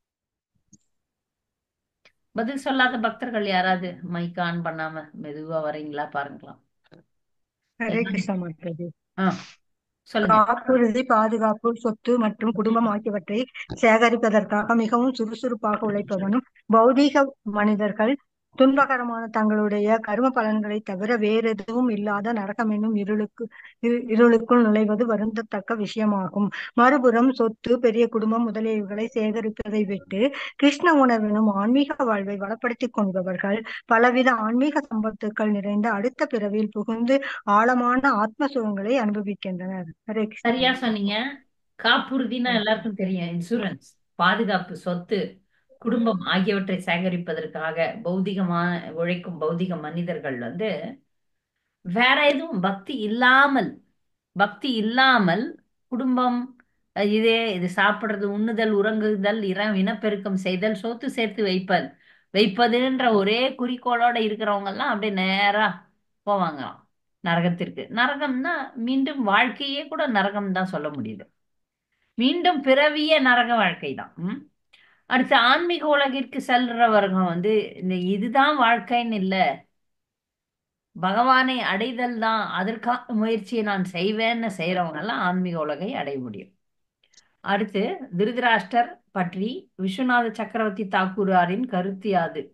பதில் சொல்லாத பக்தர்கள் யாராவது மைக் ஆன் பண்ணாம மெதுவா வரீங்களா பாருங்களா? ஹரே கிருஷ்ணா மாதாஜி. ஆ சொல்லுங்க. காப்புறுதி, பாதுகாப்பு, சொத்து மற்றும் குடும்பம் ஆகியவற்றை சேகரிப்பதற்காக மிகவும் சுறுசுறுப்பாக உழைப்பவனும் பௌதீக மனிதர்கள் துன்பகரமான தங்களுடைய கர்ம பலன்களை தவிர வேறெதுவும் இல்லாத நரகம் என்னும் இருளுக்கு இரு- இருளுக்குள் நுழைவது வருந்தத்தக்க விஷயமாகும். மறுபுறம் சொத்து, பெரிய குடும்பம் முதலியவைகளை சேகரிப்பதை விட்டு கிருஷ்ண உணர்வினும் ஆன்மீக வாழ்வை வளப்படுத்திக் கொள்பவர்கள் பலவித ஆன்மீக சம்பத்துக்கள் நிறைந்த அடுத்த பிறவியில் புகுந்து ஆழமான ஆத்ம சுகங்களை அனுபவிக்கின்றனர். ஹரே கிருஷ்ணா. சரியா சொன்னீங்க. காப்புறுதினா எல்லாருக்கும் தெரியும். இன்சூரன்ஸ், பாதுகாப்பு, சொத்து, குடும்பம் ஆகியவற்றை சேகரிப்பதற்காக பௌதிகமான உழைக்கும் பௌதிக மனிதர்கள் வந்து வேற எதுவும் பக்தி இல்லாமல் பக்தி இல்லாமல் குடும்பம், அஹ் இதே இது சாப்பிடுறது, உண்ணுதல், உறங்குதல், இற இனப்பெருக்கம் செய்தல், சொத்து சேர்த்து வைப்பல் வைப்பதுன்ற ஒரே குறிக்கோளோட இருக்கிறவங்க எல்லாம் அப்படியே நேரா போவாங்களாம் நரகத்திற்கு. நரகம்னா மீண்டும் வாழ்க்கையே கூட நரகம் தான் சொல்ல முடியுது. மீண்டும் பிறவிய நரக வாழ்க்கை தான். ம்? அடுத்து ஆன்மீக உலகிற்கு செல்றவர்கள் வந்து இந்த இதுதான் வாழ்க்கைன்னு இல்ல, பகவானை அடைதல் தான் அதற்கான முயற்சியை நான் செய்வேன்னு செய்யறவங்க எல்லாம் ஆன்மீக உலகை அடைய முடியும். அடுத்து திருதராஷ்டர் பற்றி விஸ்வநாத சக்கரவர்த்தி தாக்கூராரின் கருத்து யாது?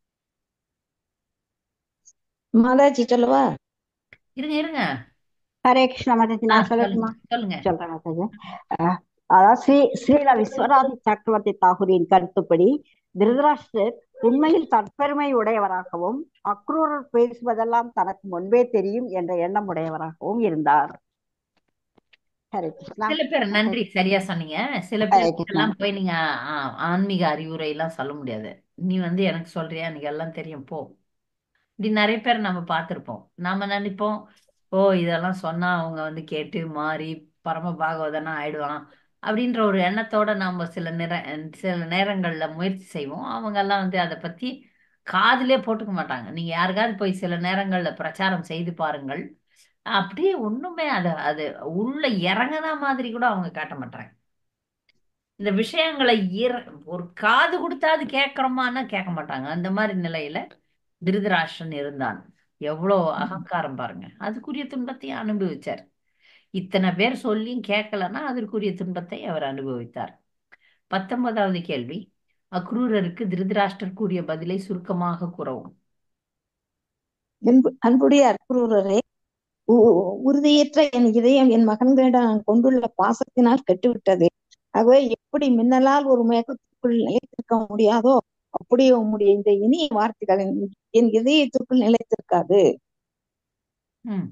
மாதாஜி சொல்லவா? இருங்க இருங்க ஹரே கிருஷ்ணா மாதாஜி. ஆ நான் சொல்லுங்க சொல்லட்டுமா? சொல்லுங்க. சொல்றேன் மாதாஜி. அஹ், அதாவது ஸ்ரீ ஸ்ரீல விஸ்வநாத சக்கரவர்த்தி தாகூரின் கருத்துப்படி திருதராஷ்டிரர் உண்மையில் தற்பெருமை உடையவராகவும் அக்ரூரர் பேசுவதெல்லாம் தனக்கு முன்பே தெரியும் என்ற எண்ணம் உடையவராகவும் இருந்தார். ஹரே கிருஷ்ணா. சில பேர் நன்றி, சரியா சொன்னீங்க. சில ஹரே பேருக்கு கிருஷ்ணா. எல்லாம் போய் நீங்க ஆ, ஆன்மீக அறிவுரை எல்லாம் சொல்ல முடியாது. நீ வந்து எனக்கு சொல்றியா, எனக்கு எல்லாம் தெரியும் போ, இப்படி நிறைய பேர் நம்ம பார்த்திருப்போம். நாம நினைப்போம், ஓ இதெல்லாம் சொன்னா அவங்க வந்து கேட்டு மாறி பரம பாகவதனா ஆயிடுவான் அப்படின்ற ஒரு எண்ணத்தோட நாம சில நேர சில நேரங்கள்ல முயற்சி செய்வோம். அவங்க எல்லாம் வந்து அதை பத்தி காதுலயே போட்டுக்க மாட்டாங்க. நீங்க யாருக்காவது போய் சில நேரங்கள்ல பிரச்சாரம் செய்து பாருங்கள், அப்படியே ஒண்ணுமே அது அது உள்ள இறங்குன மாதிரி கூட அவங்க காட்ட மாட்டாங்க. இந்த விஷயங்களை இற ஒரு காது கொடுத்தாது கேட்கிறோமான்னா கேட்க மாட்டாங்க. அந்த மாதிரி நிலையில திருதராஷ்டிரன் இருந்தான். எவ்வளோ அகங்காரம் பாருங்க. அதுக்குரிய துன்பத்தையும் அனுபவிச்சார். இத்தனை பேர் சொல்லியும் கேட்கலன்னா அதற்குரிய துன்பத்தை அவர் அனுபவித்தார். பத்தொன்பதாவது கேள்வி, அக்ரூரருக்கு திருதராஷ்டிரர் கூறிய பதிலை சுருக்கமாக கூறவும். அன்பு அன்புடைய அக்ரூரரே, உ- உறுதியற்ற என் இதயம் என் மகன்களிடம் நான் கொண்டுள்ள பாசத்தினால் கெட்டுவிட்டது. ஆகவே எப்படி மின்னலால் ஒரு மேகத்திற்குள் நிலைத்திருக்க முடியாதோ அப்படியே உம்முடைய இந்த இனிய வார்த்தைகள் என் என் இதயத்திற்குள் நிலைத்திருக்காது. ம்.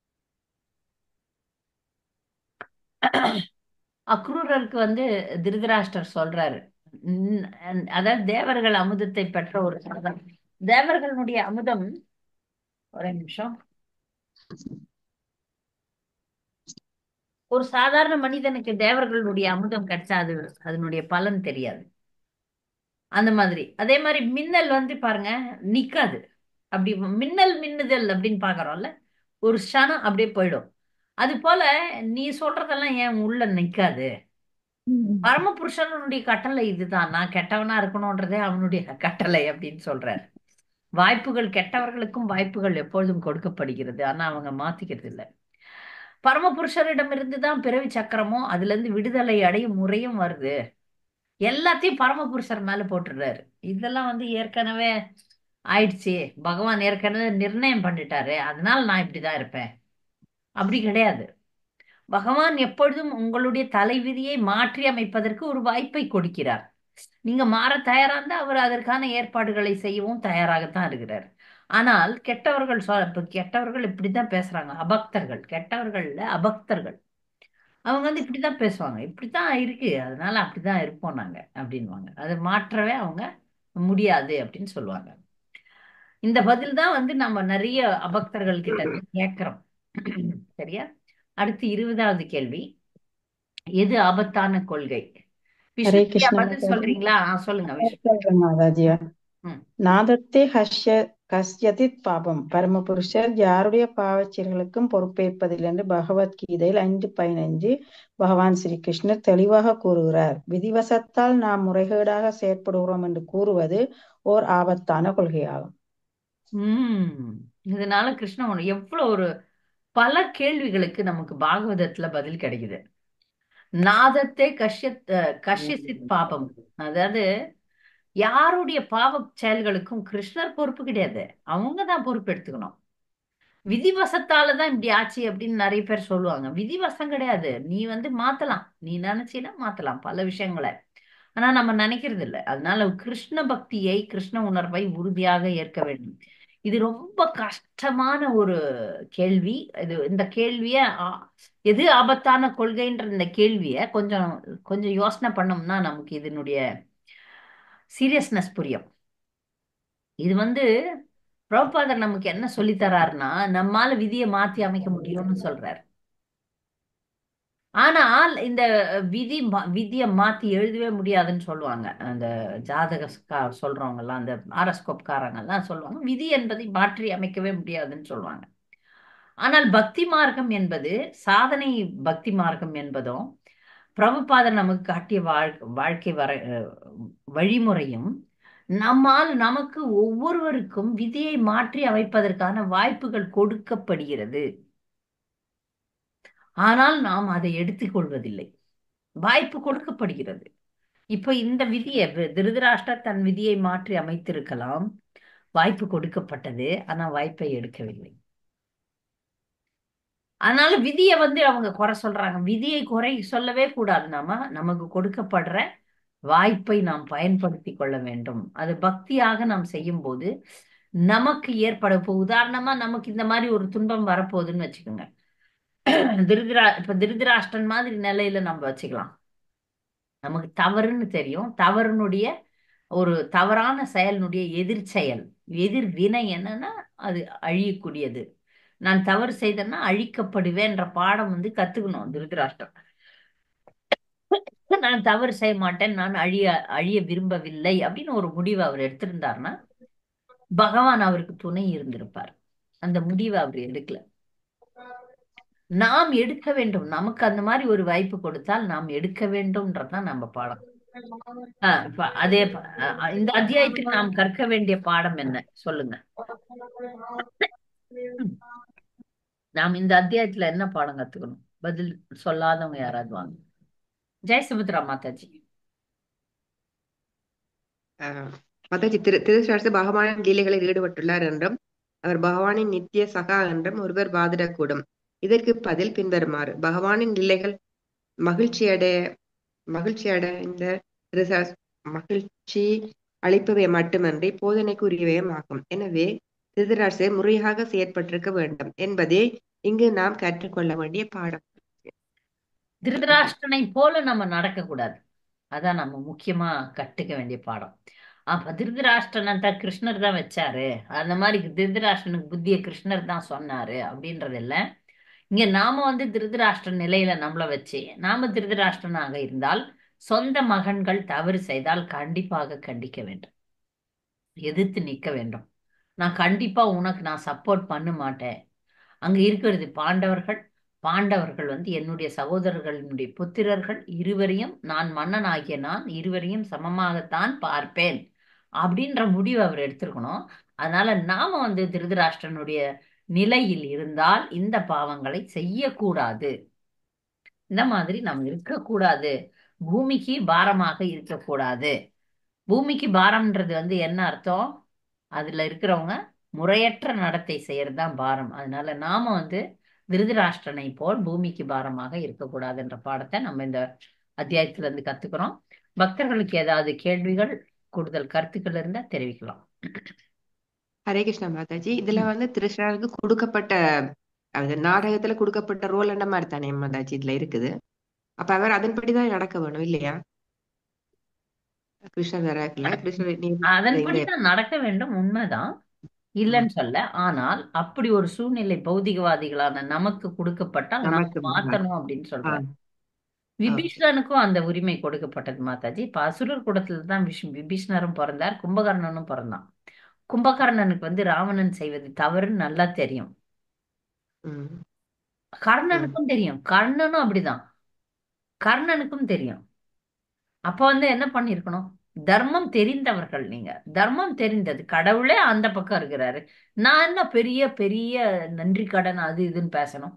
அக்ரூரருக்கு வந்து திருதராஷ்டிரர் சொல்றாரு, உம், அதாவது தேவர்கள் அமுதத்தை பெற்ற ஒரு சாதம். தேவர்களுடைய அமுதம், ஒரே நிமிஷம், ஒரு சாதாரண மனிதனுக்கு தேவர்களுடைய அமுதம் கிடைச்சா அது அதனுடைய பலன் தெரியாது. அந்த மாதிரி அதே மாதிரி மின்னல் வந்து பாருங்க நிக்காது. அப்படி மின்னல் மின்னுதல் அப்படின்னு பாக்குறோம்ல, ஒரு க்ஷணம் அப்படியே போயிடும். அது போல நீ சொல்றதெல்லாம் ஏன் உள்ள நிக்காது? பரமபுருஷனுடைய கட்டளை இதுதான், நான் கெட்டவனா இருக்கணும்ன்றதே அவனுடைய கட்டளை அப்படின்னு சொல்றாரு. வாய்ப்புகள், கெட்டவர்களுக்கும் வாய்ப்புகள் எப்பொழுதும் கொடுக்கப்படுகிறது, ஆனா அவங்க மாத்திக்கிறது இல்லை. பரமபுருஷரிடமிருந்து தான் பிறவி சக்கரமும் அதுல இருந்து விடுதலை அடையும் முறையும் வருது. எல்லாத்தையும் பரமபுருஷர் மேல போட்டுடுறாரு. இதெல்லாம் வந்து ஏற்கனவே ஆயிடுச்சு, பகவான் ஏற்கனவே நிர்ணயம் பண்ணிட்டாரு, அதனால நான் இப்படிதான் இருப்பேன், அப்படி கிடையாது. பகவான் எப்பொழுதும் உங்களுடைய தலைவிதியை மாற்றி அமைப்பதற்கு ஒரு வாய்ப்பை கொடுக்கிறார். நீங்க மாற தயாரா இருந்தா அவர் அதற்கான ஏற்பாடுகளை செய்யவும் தயாராகத்தான் இருக்கிறார். ஆனால் கெட்டவர்கள் சொல் இப்ப கெட்டவர்கள் இப்படித்தான் பேசுறாங்க, அபக்தர்கள், கெட்டவர்கள்ல அபக்தர்கள், அவங்க வந்து இப்படித்தான் பேசுவாங்க, இப்படித்தான் இருக்கு அதனால அப்படிதான் இருப்போம் நாங்க அப்படின்வாங்க. அதை மாற்றவே அவங்க முடியாது அப்படின்னு சொல்லுவாங்க. இந்த பதில் தான் வந்து நம்ம நிறைய அபக்தர்கள் கிட்ட இருந்து கேட்கிறோம். சரியா? அடுத்து இருபதாவது கேள்வி, எது ஆபத்தான கொள்கை? ஹரே விஷ்ணுபிரியா கிருஷ்ண பதில் மாதாஜி. சொல்றீங்களா? ஆ, சொல்லுங்க விஷ்ணு. சொல்றேன் மாதாஜியா. ம். நாதத்தே ஹஷ்ய கஸ்யதித் பாபம். பரமபுருஷர் யாருடைய பாவச்செயல்களுக்கும் பொறுப்பேற்பதில்லை என்று பகவத்கீதையில் ஐந்து பதினைஞ்சு பகவான் ஸ்ரீ கிருஷ்ணர் தெளிவாக கூறுகிறார். விதிவசத்தால் நாம் முறைகேடாக செயற்படுகிறோம் என்று கூறுவது ஓர் ஆபத்தான கொள்கையாகும். உம் இதனால கிருஷ்ணன் எவ்வளவு ஒரு பல கேள்விகளுக்கு நமக்கு பாகவதத்துல பதில் கிடைக்குது. நாதத்தை கஷ்யத் கஷ்யசித் பாபம், அதாவது யாருடைய பாவ செயல்களுக்கும் கிருஷ்ணர் பொறுப்பு கிடையாது, அவங்க தான் பொறுப்பு எடுத்துக்கணும். விதிவசத்தாலதான் இப்படி ஆச்சு அப்படின்னு நிறைய பேர் சொல்லுவாங்க. விதிவசம் கிடையாது, நீ வந்து மாத்தலாம், நீ நினைச்சீன்னா மாத்தலாம் பல விஷயங்களை. ஆனா நம்ம நினைக்கிறது இல்லை. அதனால கிருஷ்ண பக்தியை, கிருஷ்ண உணர்வை உறுதியாக ஏற்க வேண்டும். இது ரொம்ப கஷ்டமான ஒரு கேள்வி. இது இந்த கேள்விய ஆ, எது ஆபத்தான கொள்கைன்ற இந்த கேள்விய கொஞ்சம் கொஞ்சம் யோசனை பண்ணோம்னா நமக்கு இதனுடைய சீரியஸ்னஸ் புரியும். இது வந்து பிரபுபாதர் நமக்கு என்ன சொல்லி தராருன்னா, நம்மால விதியை மாத்தி அமைக்க முடியும்னு சொல்றாரு. ஆனால் இந்த விதி மா- விதியை மாத்தி எழுதவே முடியாதுன்னு சொல்லுவாங்க. அந்த ஜாதக சொல்றவங்க எல்லாம், அந்த ஆரஸ்கோப் காரங்க எல்லாம் சொல்லுவாங்க விதி என்பதை மாற்றி அமைக்கவே முடியாதுன்னு சொல்லுவாங்க. ஆனால் பக்தி மார்க்கம் என்பது, சாதனை பக்தி மார்க்கம் என்பதும் பிரபுபாதர் நமக்கு காட்டிய வாழ் வாழ்க்கை வர அஹ், வழிமுறையும் நம்மால் நமக்கு ஒவ்வொருவருக்கும் விதியை மாற்றி அமைப்பதற்கான வாய்ப்புகள் கொடுக்கப்படுகிறது. ஆனால் நாம் அதை எடுத்துக்கொள்வதில்லை. வாய்ப்பு கொடுக்கப்படுகிறது. இப்ப இந்த விதியை வி- திருதராஷ்டிரர் தன் விதியை மாற்றி அமைத்திருக்கலாம், வாய்ப்பு கொடுக்கப்பட்டது, ஆனா வாய்ப்பை எடுக்கவில்லை. அதனால விதியை வந்து அவங்க குறை சொல்றாங்க. விதியை குறை சொல்லவே கூடாது. நாம நமக்கு கொடுக்கப்படுற வாய்ப்பை நாம் பயன்படுத்தி கொள்ள வேண்டும். அது பக்தியாக நாம் செய்யும் போது நமக்கு ஏற்பட, இப்போ உதாரணமா நமக்கு இந்த மாதிரி ஒரு துன்பம் வரப்போகுதுன்னு வச்சுக்கோங்க. திருதிரா இப்ப திருதராஷ்டிரன் மாதிரி நிலையில நம்ம வச்சுக்கலாம். நமக்கு தவறுன்னு தெரியும், தவறுனுடைய ஒரு தவறான செயலினுடைய எதிர் செயல், எதிர் வினை என்னன்னா அது அழியக்கூடியது. நான் தவறு செய்தேன்னா அழிக்கப்படுவேன்ற பாடம் வந்து கத்துக்கணும் திருதராஷ்டிரம். நான் தவறு செய்ய மாட்டேன், நான் அழிய அழிய விரும்பவில்லை அப்படின்னு ஒரு முடிவை அவர் எடுத்திருந்தாருன்னா பகவான் அவருக்கு துணை இருந்திருப்பார். அந்த முடிவை அவர் எடுக்கல. நாம் எடுக்க வேண்டும். நமக்கு அந்த மாதிரி ஒரு வாய்ப்பு கொடுத்தால் நாம் எடுக்க வேண்டும்ன்றதுதான் நம்ம பாடம். ஆஹ் இப்ப அதே ப- அஹ் இந்த அத்தியாயத்தில் நாம் கற்க வேண்டிய பாடம் என்ன சொல்லுங்க. ம். நாம் இந்த அத்தியாயத்துல என்ன பாடம் கத்துக்கணும்? பதில் சொல்லாதவங்க யாராவது வாங்க. ஜெய் சுமித்ரா மாதாஜி. ஆஹ் மாதாஜி, திரு திருசாரசு பகவானின் லீலைகளில் ஈடுபட்டுள்ளார் என்றும் அவர் பகவானின் நித்திய சகா என்றும் ஒருவர் வாதிடக்கூடும். இதற்கு பதில் பின்வருமாறு: பகவானின் லீலைகள் மகிழ்ச்சி அடைய மகிழ்ச்சி அடைந்த திருசாரஸ் மகிழ்ச்சி அளிப்பவை மட்டுமன்றி போதனைக்குரியவையும் ஆகும். எனவே திருதராசர் முறையாக செயற்பட்டிருக்க வேண்டும் என்பதே இங்கு நாம் கற்றுக்கொள்ள வேண்டிய பாடம். திருதராஷ்டிரனை போல நம்ம நடக்க கூடாது. அதான் நம்ம முக்கியமா கற்றுக்க வேண்டிய பாடம். அப்ப திருதராஷ்டிரனை தான் கிருஷ்ணர் தான் வச்சாரு, அந்த மாதிரி திருதராஷ்டிரனுக்கு புத்திய கிருஷ்ணர் தான் சொன்னாரு அப்படின்றது இல்ல. இங்க நாம வந்து திருதராஷ்டிர நிலையில நம்மள வச்சு நாம திருதராஷ்டிரனாக இருந்தால், சொந்த மகன்கள் தவறு செய்தால் கண்டிப்பாக கண்டிக்க வேண்டும், எதிர்த்து நிற்க வேண்டும். நான் கண்டிப்பா உனக்கு நான் சப்போர்ட் பண்ண மாட்டேன். அங்க இருக்கிறது பாண்டவர்கள். பாண்டவர்கள் வந்து என்னுடைய சகோதரர்களினுடைய புத்திரர்கள். இருவரையும் நான் மன்னனாகிய நான் இருவரையும் சமமாகத்தான் பார்ப்பேன் அப்படின்ற முடிவு அவர் எடுத்திருக்கணும். அதனால நாம வந்து திருதராஷ்டிரனுடைய நிலையில் இருந்தால் இந்த பாவங்களை செய்யக்கூடாது. இந்த மாதிரி நாம் இருக்கக்கூடாது. பூமிக்கு பாரமாக இருக்கக்கூடாது. பூமிக்கு பாரம்ன்றது வந்து என்ன அர்த்தம்? அதுல இருக்கிறவங்க முறையற்ற நடத்தை செய்யறது தான் பாரம். அதனால நாம வந்து திருதராஷ்டிரனை போல் பூமிக்கு பாரமாக இருக்கக்கூடாதுன்ற பாடத்தை நம்ம இந்த அத்தியாயத்துல இருந்து கத்துக்கிறோம். பக்தர்களுக்கு ஏதாவது கேள்விகள், கூடுதல் கருத்துக்கள் இருந்தா தெரிவிக்கலாம். ஹரே கிருஷ்ணா மாதாஜி, இதுல ம். வந்து திருஷ்ணருக்கு கொடுக்கப்பட்ட அது நாடகத்துல கொடுக்கப்பட்ட ரோல் என்ன மாதிரி தானே மாதாஜி இதுல இருக்குது. அப்ப அவர் அதன்படிதான் நடக்க வேணும் இல்லையா? கிருஷ்ணர் இருக்குல்ல, கிருஷ்ணர் நீ இந்த அதன்படிதான் நடக்க வேண்டும், உண்மைதான், ம், இல்லைன்னு சொல்ல. ஆனால் அப்படி ஒரு சூழ்நிலை பௌதிகவாதிகளான நமக்கு கொடுக்கப்பட்டால் நாம் நமக்கு முன்னால் மாத்தணும் அப்படின்னு ஆ சொல்றாரு. விபீஷணனுக்கும் அந்த உரிமை கொடுக்கப்பட்டது மாதாஜி. இப்ப அசுரர் குலத்துல தான் விஷ் விபீஷணரும் பிறந்தார், கும்பகர்ணனும் பிறந்தான். கும்பகர்ணனுக்கு வந்து ராவணன் செய்வது தவறுன்னு நல்லா தெரியும். ம், ம். கர்ணனுக்கும் தெரியும், கர்ணனும் அப்படிதான், கர்ணனுக்கும் தெரியும். அப்ப வந்து என்ன பண்ணிருக்கணும்? தர்மம் தெரிந்தவர்கள் நீங்க, தர்மம் தெரிந்தது, கடவுளே அந்த பக்கம் இருக்கிறாரு, நான் என்ன பெரிய பெரிய நன்றி கடன் அது இதுன்னு பேசணும்?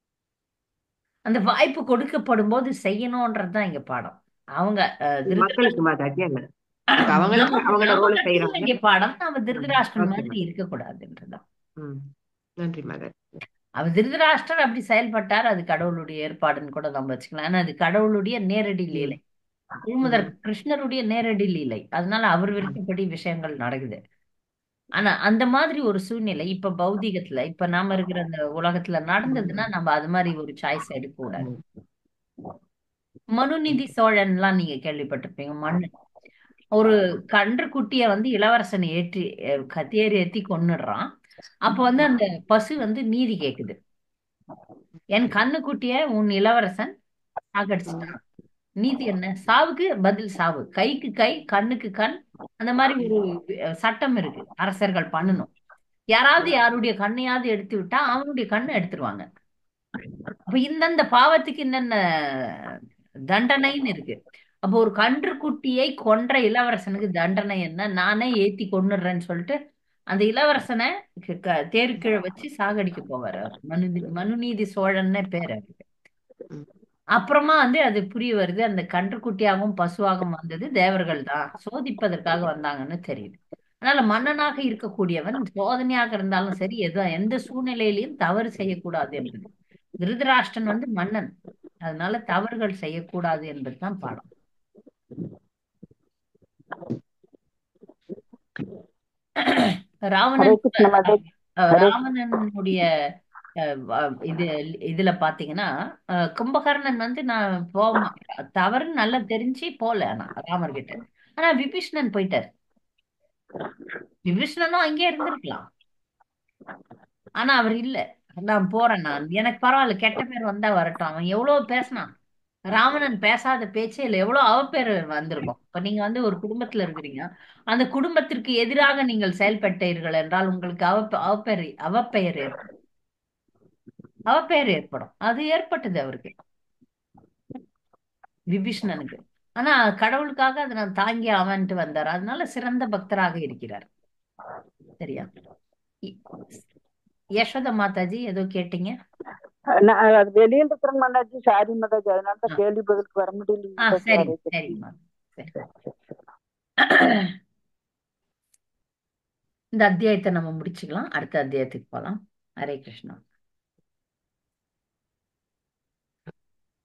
அந்த வாய்ப்பு கொடுக்கப்படும் போது செய்யணும்ன்றதுதான் இங்க பாடம். அவங்க அஹ், இது திருதராஷ்டிரன் மக்களுக்கு மாதாஜி என்ன இப்ப அவங்களுக்கு நமக்கு அவங்களோட நாம ரோலை கற்றுக்க செய்யறாங்க. வேண்டிய பாடம் நாம ம், திருதராஷ்டிரன் ஓகே மாதிரி மேடம். இருக்கக்கூடாதுன்றதுதான். ம், நன்றி மாதாஜி. அவர் திருதராஷ்டிரர் அப்படி செயல்பட்டார், அது கடவுளுடைய ஏற்பாடுன்னு கூட நம்ம வச்சுக்கலாம். ஆனா அது கடவுளுடைய நேரடி ம், லீலை, முழுமுதற் ம், கிருஷ்ணருடைய நேரடி லீலை. அதனால அவர் விருப்பப்படி விஷயங்கள் நடக்குது. ஆனா அந்த மாதிரி ஒரு சூழ்நிலை இப்ப பௌதிகத்துல, இப்ப நாம இருக்கிற அந்த உலகத்துல நடந்ததுன்னா நம்ம அது மாதிரி ஒரு சாய்ஸ் எடுக்க கூடாது. ம், மனுநீதி சோழன்லாம் நீங்க கேள்விப்பட்டிருப்பீங்க. மண்ணு ஒரு கன்று குட்டிய வந்து இளவரசன் ஏற்றி அஹ், கத்தியேறி ஏத்தி கொன்னுடுறான். அப்ப வந்து அந்த பசு வந்து நீதி கேக்குது, என் கண்ணு குட்டிய உன் இளவரசன் சாகடிச்சிட்டான், நீதி என்ன? சாவுக்கு பதில் சாவு, கைக்கு கை கண்ணுக்கு கண், அந்த மாதிரி ஒரு அஹ், சட்டம் இருக்கு, அரசர்கள் பண்ணணும். யாராவது யாருடைய கண்ணையாவது எடுத்து விட்டா அவனுடைய கண்ணை எடுத்துருவாங்க. அப்ப இந்தந்த பாவத்துக்கு என்னென்ன தண்டனைன்னு இருக்கு. அப்போ ஒரு கன்று குட்டியை கொன்ற இளவரசனுக்கு தண்டனை என்ன? நானே ஏத்தி கொன்னுடுறேன்னு சொல்லிட்டு அந்த இளவரசனை க- க- தேரு கீழ வச்சு சாகடிக்க போவாரு அவர். மனுநீதி மனுநீதி சோழன்னு பேர் அவருக்கு. ம், அப்புறமா வந்து அது புரிய வருது, அந்த கன்றுக்குட்டியாகவும் பசுவாகவும் வந்தது தேவர்கள் தான், சோதிப்பதற்காக வந்தாங்கன்னு தெரியுது. அதனால மன்னனாக இருக்கக்கூடியவன் சோதனையாக இருந்தாலும் சரி, எது எந்த சூழ்நிலையிலையும் தவறு செய்யக்கூடாது என்பது. திருதராஷ்டிரன் வந்து மன்னன், அதனால தவறுகள் செய்யக்கூடாது என்பதுதான் பாடம். ராவணன் ஹரே கூட, கிருஷ்ண மாதாஜி. அஹ், ஹரே ராவணனுடைய அஹ், வ- இது இதுல பாத்தீங்கன்னா, அஹ், கும்பகர்ணன் வந்து நான் போக தவறுன்னு நல்லா தெரிஞ்சு போல, ஆனா ராமர் கிட்ட. ஆனா விபீஷணன் போயிட்டார். விபீஷணனும் அங்கே இருந்திருக்கலாம், ஆனா அவர் இல்ல. நான் போறேன், நான் எனக்கு பரவாயில்ல, கெட்ட பேர் வந்தா வரட்டும். அவன் எவ்வளவு பேசினான், ராவணன் பேசாத பேச்சே இல்லை, எவ்வளவு அவப்பேர் வந்திருக்கும். இப்ப நீங்க வந்து ஒரு குடும்பத்துல இருக்கிறீங்க, அந்த குடும்பத்திற்கு எதிராக நீங்கள் செயல்பட்டீர்கள் என்றால் உங்களுக்கு அவப்ப அவப்பெயர் அவப்பெயர் ஏற்படும், அவப்பெயர் ஏற்படும். அது ஏற்பட்டது அவருக்கு, விபீஷணனுக்கு. ஆனா கடவுளுக்காக அதை நான் தாங்கி அவன்ட்டு வந்தார், அதனால சிறந்த பக்தராக இருக்கிறார். சரியா? இ- யசோதா மாதாஜி ஏதோ கேட்டீங்க? நான் அது வெளியில இருக்கிற மாதாஜி, சாரி மாதாஜி, அதனால ஆ தான் கேள்வி பதிலுக்கு வர முடியல ஆ, மாதாஜி. சரி ஹரே சரி கிருஷ்ண. மாதா, சரி. இந்த அத்தியாயத்தை நம்ம முடிச்சுக்கலாம், அடுத்த அத்தியாயத்துக்கு போலாம். ஹரே கிருஷ்ணா.